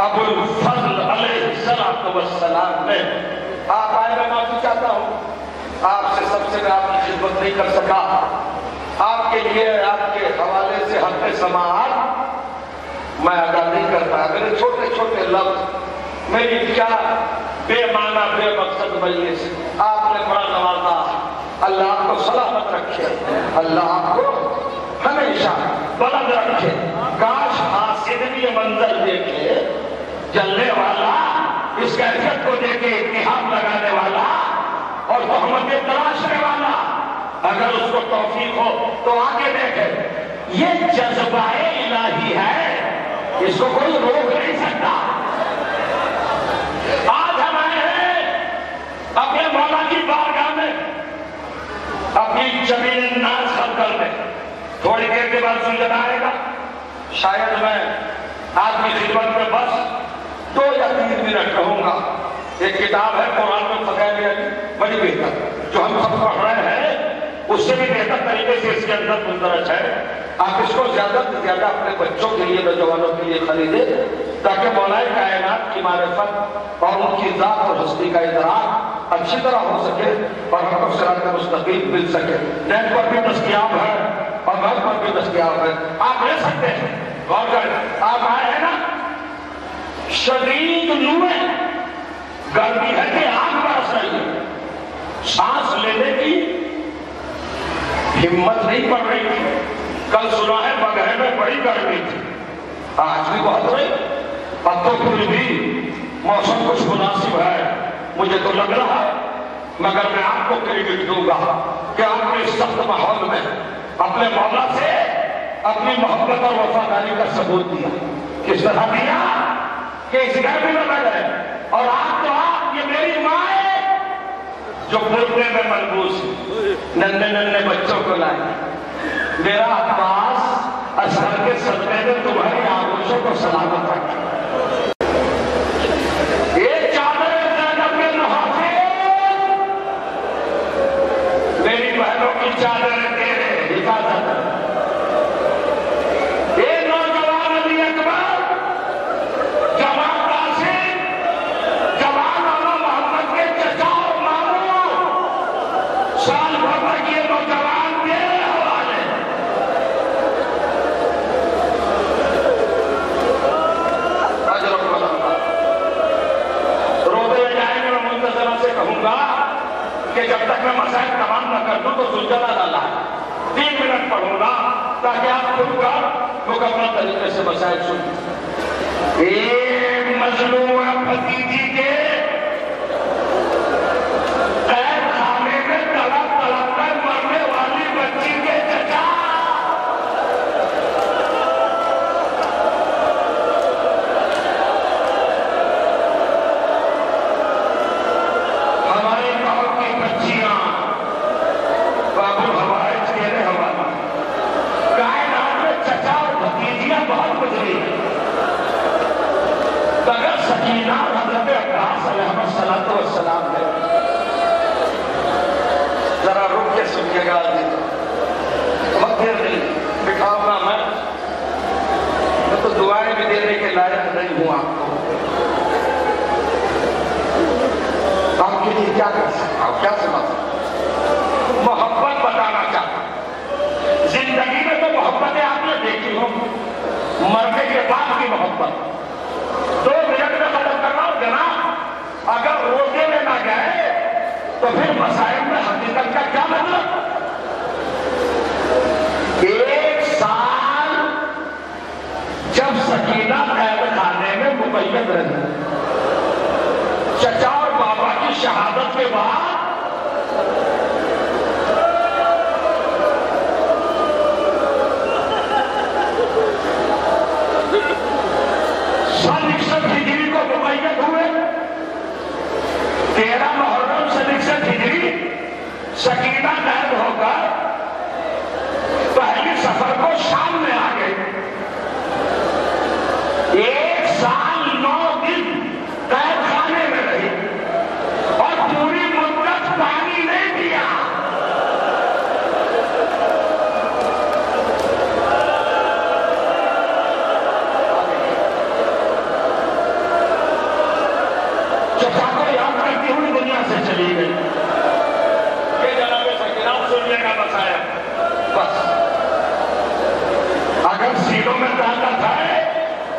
ابو الفضل علیہ السلام نے آپ آئے، میں معافی چاہتا ہوں آپ سے سب سے میں آپ کی خدمت نہیں کر سکا. آپ کے لیے آپ کے حوالے سے حق سماعت میں ادا نہیں کرتا. میرے چھوٹے چھوٹے لفظ، میری کیا بے معنی بے مقصد مجلس آپ نے بڑا نوازا. اللہ آپ کو سلامت رکھے، اللہ آپ کو ہمیشہ بلند رکھے. کاش حاسد بھی یہ منظر دیکھے، جلنے والا، اس کیفیت کو دیکھے، اتحاد لگانے والا اور تہمتیں تراشنے والا، اگر اس کو توفیق ہو تو آگے دیکھے. یہ جذبہ الہی ہے، اس کو کوئی روک نہیں سکتا. آج ہم آئے ہیں اپنے مولا کی بارگاہ میں اپنی جمیل ناز حل کرنے. تھوڑی دیر کے بعد سجدہ آئے گا. شاید میں آپ کی خدمت میں بس دو یا تین منٹ رہوں گا. ایک کتاب ہے قرآن میں فضائل علی، بڑی بہتر، جو ہم سب پڑھ رہے ہیں اس سے بھی بہتر طریقے سے اس کے اندر مندرج ہے. آپ اس کو زیادہ سے زیادہ اپنے بچوں کے لیے، نوجوانوں کے لیے خریدیں تاکہ مولا کائنات کی معرفت اور ان کی ذات اور ہستی کا ادراک اچھی طرح ہو سکے اور ہم کو صراط مستقیم مل سکے. نیٹ پر بھی دستیاب ہے اور گھر پر بھی دستیاب ہے، آپ لے سکتے ہیں. غور کریں، آپ آئے ہیں نا، شدید لو ہے، گرمی ہے کہ آگ برس رہی ہے، سانس لینے کی ہمت نہیں پڑ رہی تھی. کل سنا ہے بغیر میں بڑی گرمی تھی، آج بھی بہت رہی. اب تو پھر بھی موسم کچھ مناسب ہے مجھے تو لگ رہا ہے. مگر میں آپ کو کریڈٹ دوں گا کہ آپ نے اس سخت ماحول میں اپنے مولا سے اپنی محبت اور وفاداری کا ثبوت دیا. کس طرح دیا کہ اس گرمی میں بیٹھے اور آپ تو آپ، یہ میری ماں ہے جو پردے میں ملبوس ننھے ننھے بچوں کو لائے. میرا عباس اثر کے صدقے میں تمہاری آغوشوں کو سلامت رکھے. ایک چادر زینب کے محافظ، میری بہنوں کی چادر تیرے حفاظت. ایک نوجوان علی اکبر، جوان قاسم، جوان مولا محمد کے چچا اور ماموں، سال بھر میں یہ نوجوان تیرے حوالے. روتے جائیں گے، میں منتظروں سے کہوں گا کہ جب تک میں مسائل تمام نہ کر دوں تو سجدہ ڈالا ہے. تین منٹ پڑھوں گا تاکہ آپ خود کا مکمل طریقے سے مسائل سنیں. ایک مظلوم بھتیجی کے قید خانے میں تڑپ تڑپ کر مرنے والی بچی کے چچا، ہمارے قوم کی بچیاں، بابو حوائج تیرے حوالے. کائنات میں چچا اور بھتیجیاں بہت گزری ہیں، مگر سکینہ حضرت عباس علیہ السلام نے. ذرا رک کے سنیے گا جی، بہت دیر نہیں بٹھاؤں گا میں میں تو دعائیں بھی دینے کے لائق نہیں ہوں. آپ کو آپ کے لیے کیا کر سکتا ہوں، کیا سمجھ سکتا؟ محبت بتانا چاہتا ہوں. زندگی میں تو محبتیں آپ نے دیکھی ہوں، مرنے کے بعد کی محبت دو منٹ میں ختم کرنا ہو جناب. اگر روزے میں نہ گئے تو پھر مسائل میں حقیقت کا کیا مطلب؟ ایک سال جب سکینہ قید خانے میں مقید رہی، چچا اور بابا کی شہادت کے بعد سن اکسٹھ ہجری کو مقید ہوئے. تیرہ محرم سن اکسٹھ ہجری سکینہ قید ہو کر پہلی سفر کو شام میں آ گئے. ایک سال نو دن قید خانے میں رہی اور پوری مدت پانی نہیں دیا.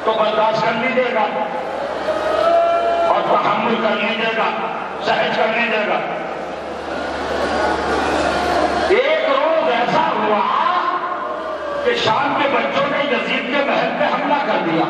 تو برداشت کر لیجیے گا اور تحمل کر لیجیے گا، سہج کر لیجیے گا۔ ایک روز ایسا ہوا کہ شام کے بچوں نے یزید کے محل پہ حملہ کر دیا۔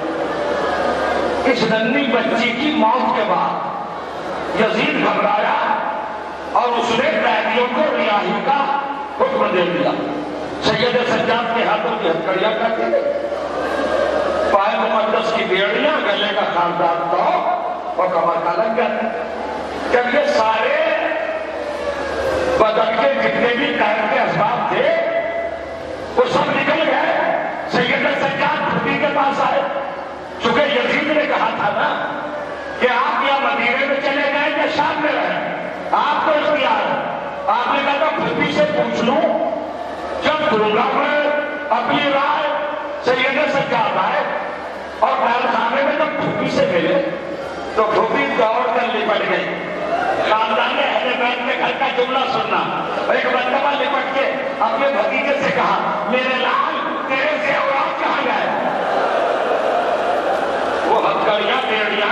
اس ننھی بچی کی موت کے بعد یزید گھبرایا اور اس نے قیدیوں کو رہائی کا حکم دے دیا۔ سید سجاد کے ہاتھوں کی ہتھکڑیاں کر دی گئی، پائے مقدس کی بیڑیاں، گلے کا خاندان تو اور کمر کا لنگر۔ جب یہ سارے بدن کے جتنے بھی قید کے اسباب تھے وہ سب نکل گئے۔ سید سجاد بھٹی کے پاس آئے، چونکہ یزید نے کہا تھا نا کہ آپ یا مدینے میں چلے گئے یا شام میں رہیں، آپ کو اختیار ہے۔ آپ نے کہا تھا بھٹی سے پوچھ لوں، جب دوں گا میں اپنی رائے۔ سید سجاد آئے اور محل خانے میں جب بھٹی سے ملے تو بھٹی دوڑ کر لپٹ گئی۔ خاندان نے اہل بیت کے گھر کا جملہ سننا، ایک مرتبہ لپٹ کے اپنے بھتیجے سے کہا، میرے لال تیرے زیورات کہاں گئے؟ وہ ہتھکڑیاں بیڑیاں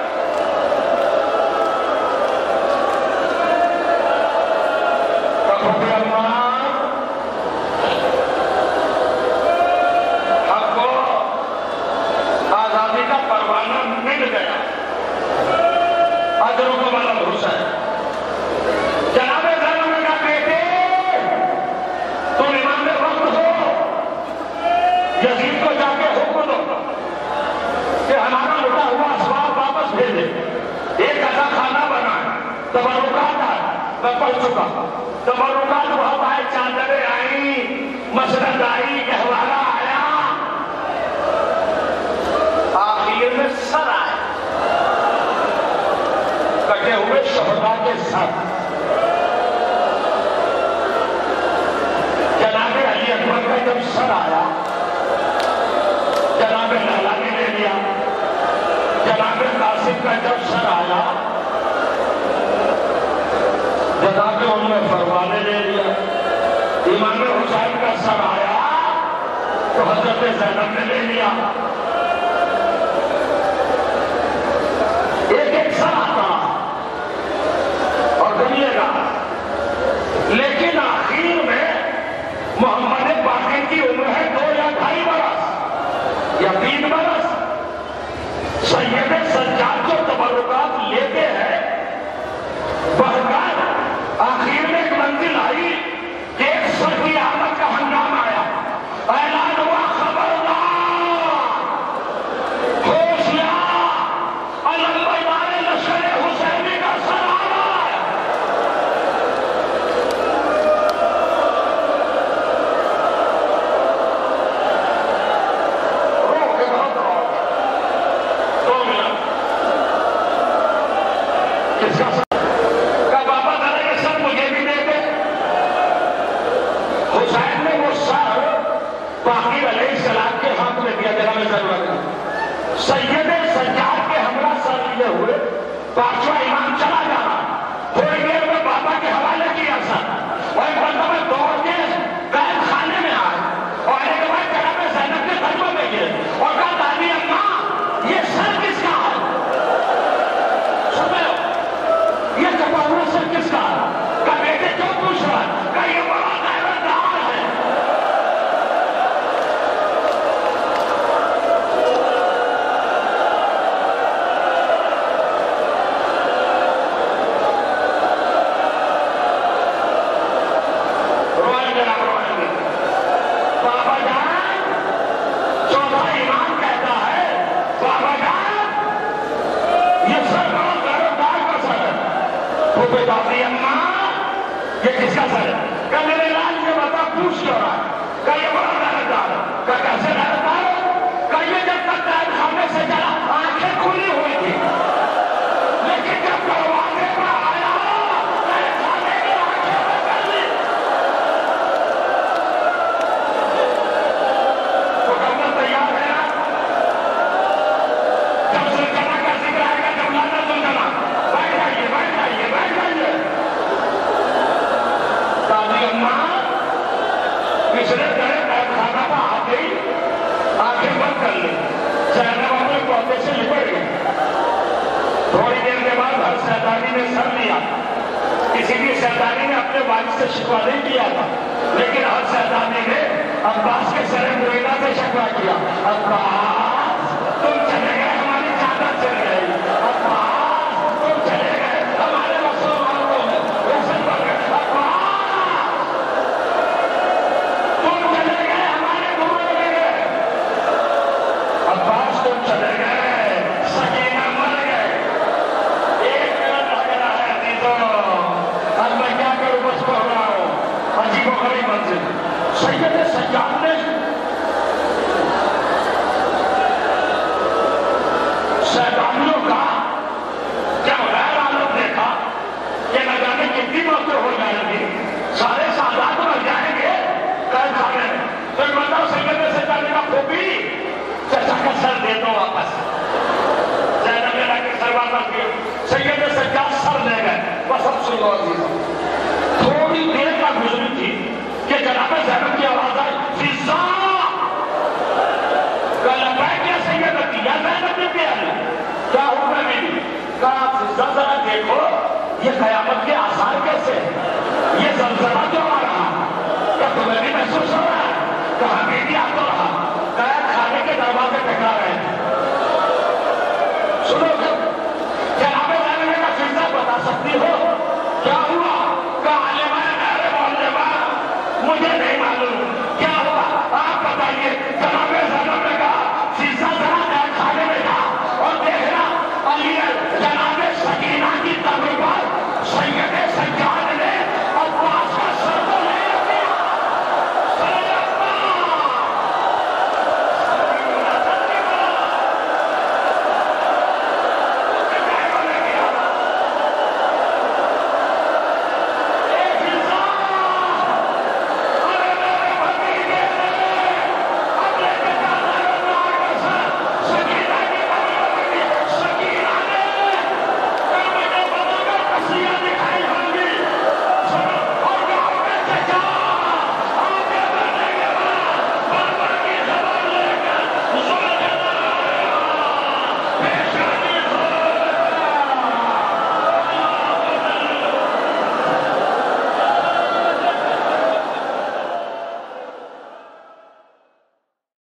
ہم کو آزادی کا پروانہ مل گیا۔ اجروں کو والا حسین جناب زینب کا بیٹے تم امام وقت ہو، یزید کو جا کے حکم دو کہ ہمارا لٹا ہوا اسباب واپس بھیجے، ایک ایسا کھانا بنائے، تبرکات آئے، میں پڑھ چکا تبرکات بہت آئے، چادریں آئی، مسند آئی، گہوارہ آیا، آخر میں سر آئے، کٹے ہوئے شہداء کے ساتھ۔ جناب علی اکبر کا جب سر آیا، جناب لالہ نے لے لیا، جناب قاسم کا جب سر آیا، جناب انہوں نے فرمانے لے لیا، امام حسین کا سر آیا تو حضرت زینب نے لے لیا۔ ایک ایک سر آتا اور دنیا گا، لیکن آخر میں محمد باقر کی عمر ہے دو یا ڈھائی برس یا تین برس۔ سید سجاد جو تبرکات لیتے ہیں بہرکار آخر میں ایک منزل آئی کہ ایک سر کی آمد کا ہنگام آیا، اعلان ہوا خبردار ہوشیار، علم بیدار لشکر حسینی کا سر آ رہا ہے۔ روح کے بہت روح دو منٹ کس کا سر کا بابا ذرا یہ سر مجھے بھی دے دے۔ حسین نے وہ سر باقر علیہ السلام کے ہاتھ میں دیا، جناب ضرورت ہے۔ سید سجاد کے ہمراہ سر لیے ہوئے پانچواں امام چلا جا رہا، تھوڑی دیر میں بابا کے حوالے کیا سر، اور ایک مرتبہ دوڑ کے قید خانے میں آئے اور ایک بار جناب زینب کے قدموں میں گئے اور کہا دادی اماں یہ سر کس کا ہے؟ سنو یہ چپا ہوا سر کس کا ہے؟ کہا بیٹے کیوں پوچھ رہا ہے؟ کہا یہ بڑا دائرہ ہے۔ روئیں گے نا روئیں گے۔ بابا جان چوتھا امام کہتا ہے بابا جان یہ سر بڑا دائرہ کا سر ہے۔ پھوپے دادی اماں یہ کس کا سر ہے؟ کہ میرے لال یہ بتا پوچھ کیوں رہا ہے؟ کہ یہ بڑا دائرہ دار ہے۔ کہ کیسے دائرہ دار ہے؟ کہ یہ جب تک قید خانے سے چلا آنکھیں کھلی ہوئی تھی، لیکن جب دروازے پر آیا قید خانے کی آنکھیں بند کر لی۔ مکمل تیار ہے نا؟ جب سلطنہ کا ذکر آئے گا، جب لانا سلطنہ بیٹھ جائیے بیٹھ جائیے بیٹھ جائیے۔ دادی اماں پچھلے طرح قید خانہ پر آ گئی، آنکھیں بند کر لی۔ اسی لیے سیدانی نے اپنے والد سے شکوا نہیں کیا تھا، لیکن ہر سیدانی نے عباس کے سر موئینہ سے شکوا کیا، عباس تم چلے گئے ہماری چادر چل گئی، عباس تم چلے گئے ہمارے مسلمانوں میں روشن پڑ گئے، عباس تم چلے گئے ہمارے گھوڑے لے گئے، عباس تم چلے گئے سکینہ مر گئے، ایک منٹ لگ رہا ہے عزیزوں، اب میں کیا کروں بس پڑھ رہا ہوں، عجیب و غریب منزل۔ سید سجاد نے سیدانیوں کا جب غیر عالم دیکھا کہ نہ جانے کتنی موتیں ہو جائیں گی، سارے سادات مر جائیں گے قید خانے میں، تو ایک بندہ سید سجاد کا خوبی چچا کا سر دے دو واپس، زینب نے لا کے سر واپس دیا، سید سجاد سر لے گئے، بس اب سن لو عزیزوں، تھوڑی دیر کا گزری تھی کہ جناب زینب کی آواز آئی، فضا کہ لبیک یا سیدتی یا زینب نے پیاری، کیا حکم ہے میری؟ کہا فضا ذرا دیکھو یہ قیامت کے آثار کیسے ہیں، یہ زلزلہ جو آ رہا ہے کیا تمہیں بھی محسوس ہو رہا ہے؟ کہا میری آپ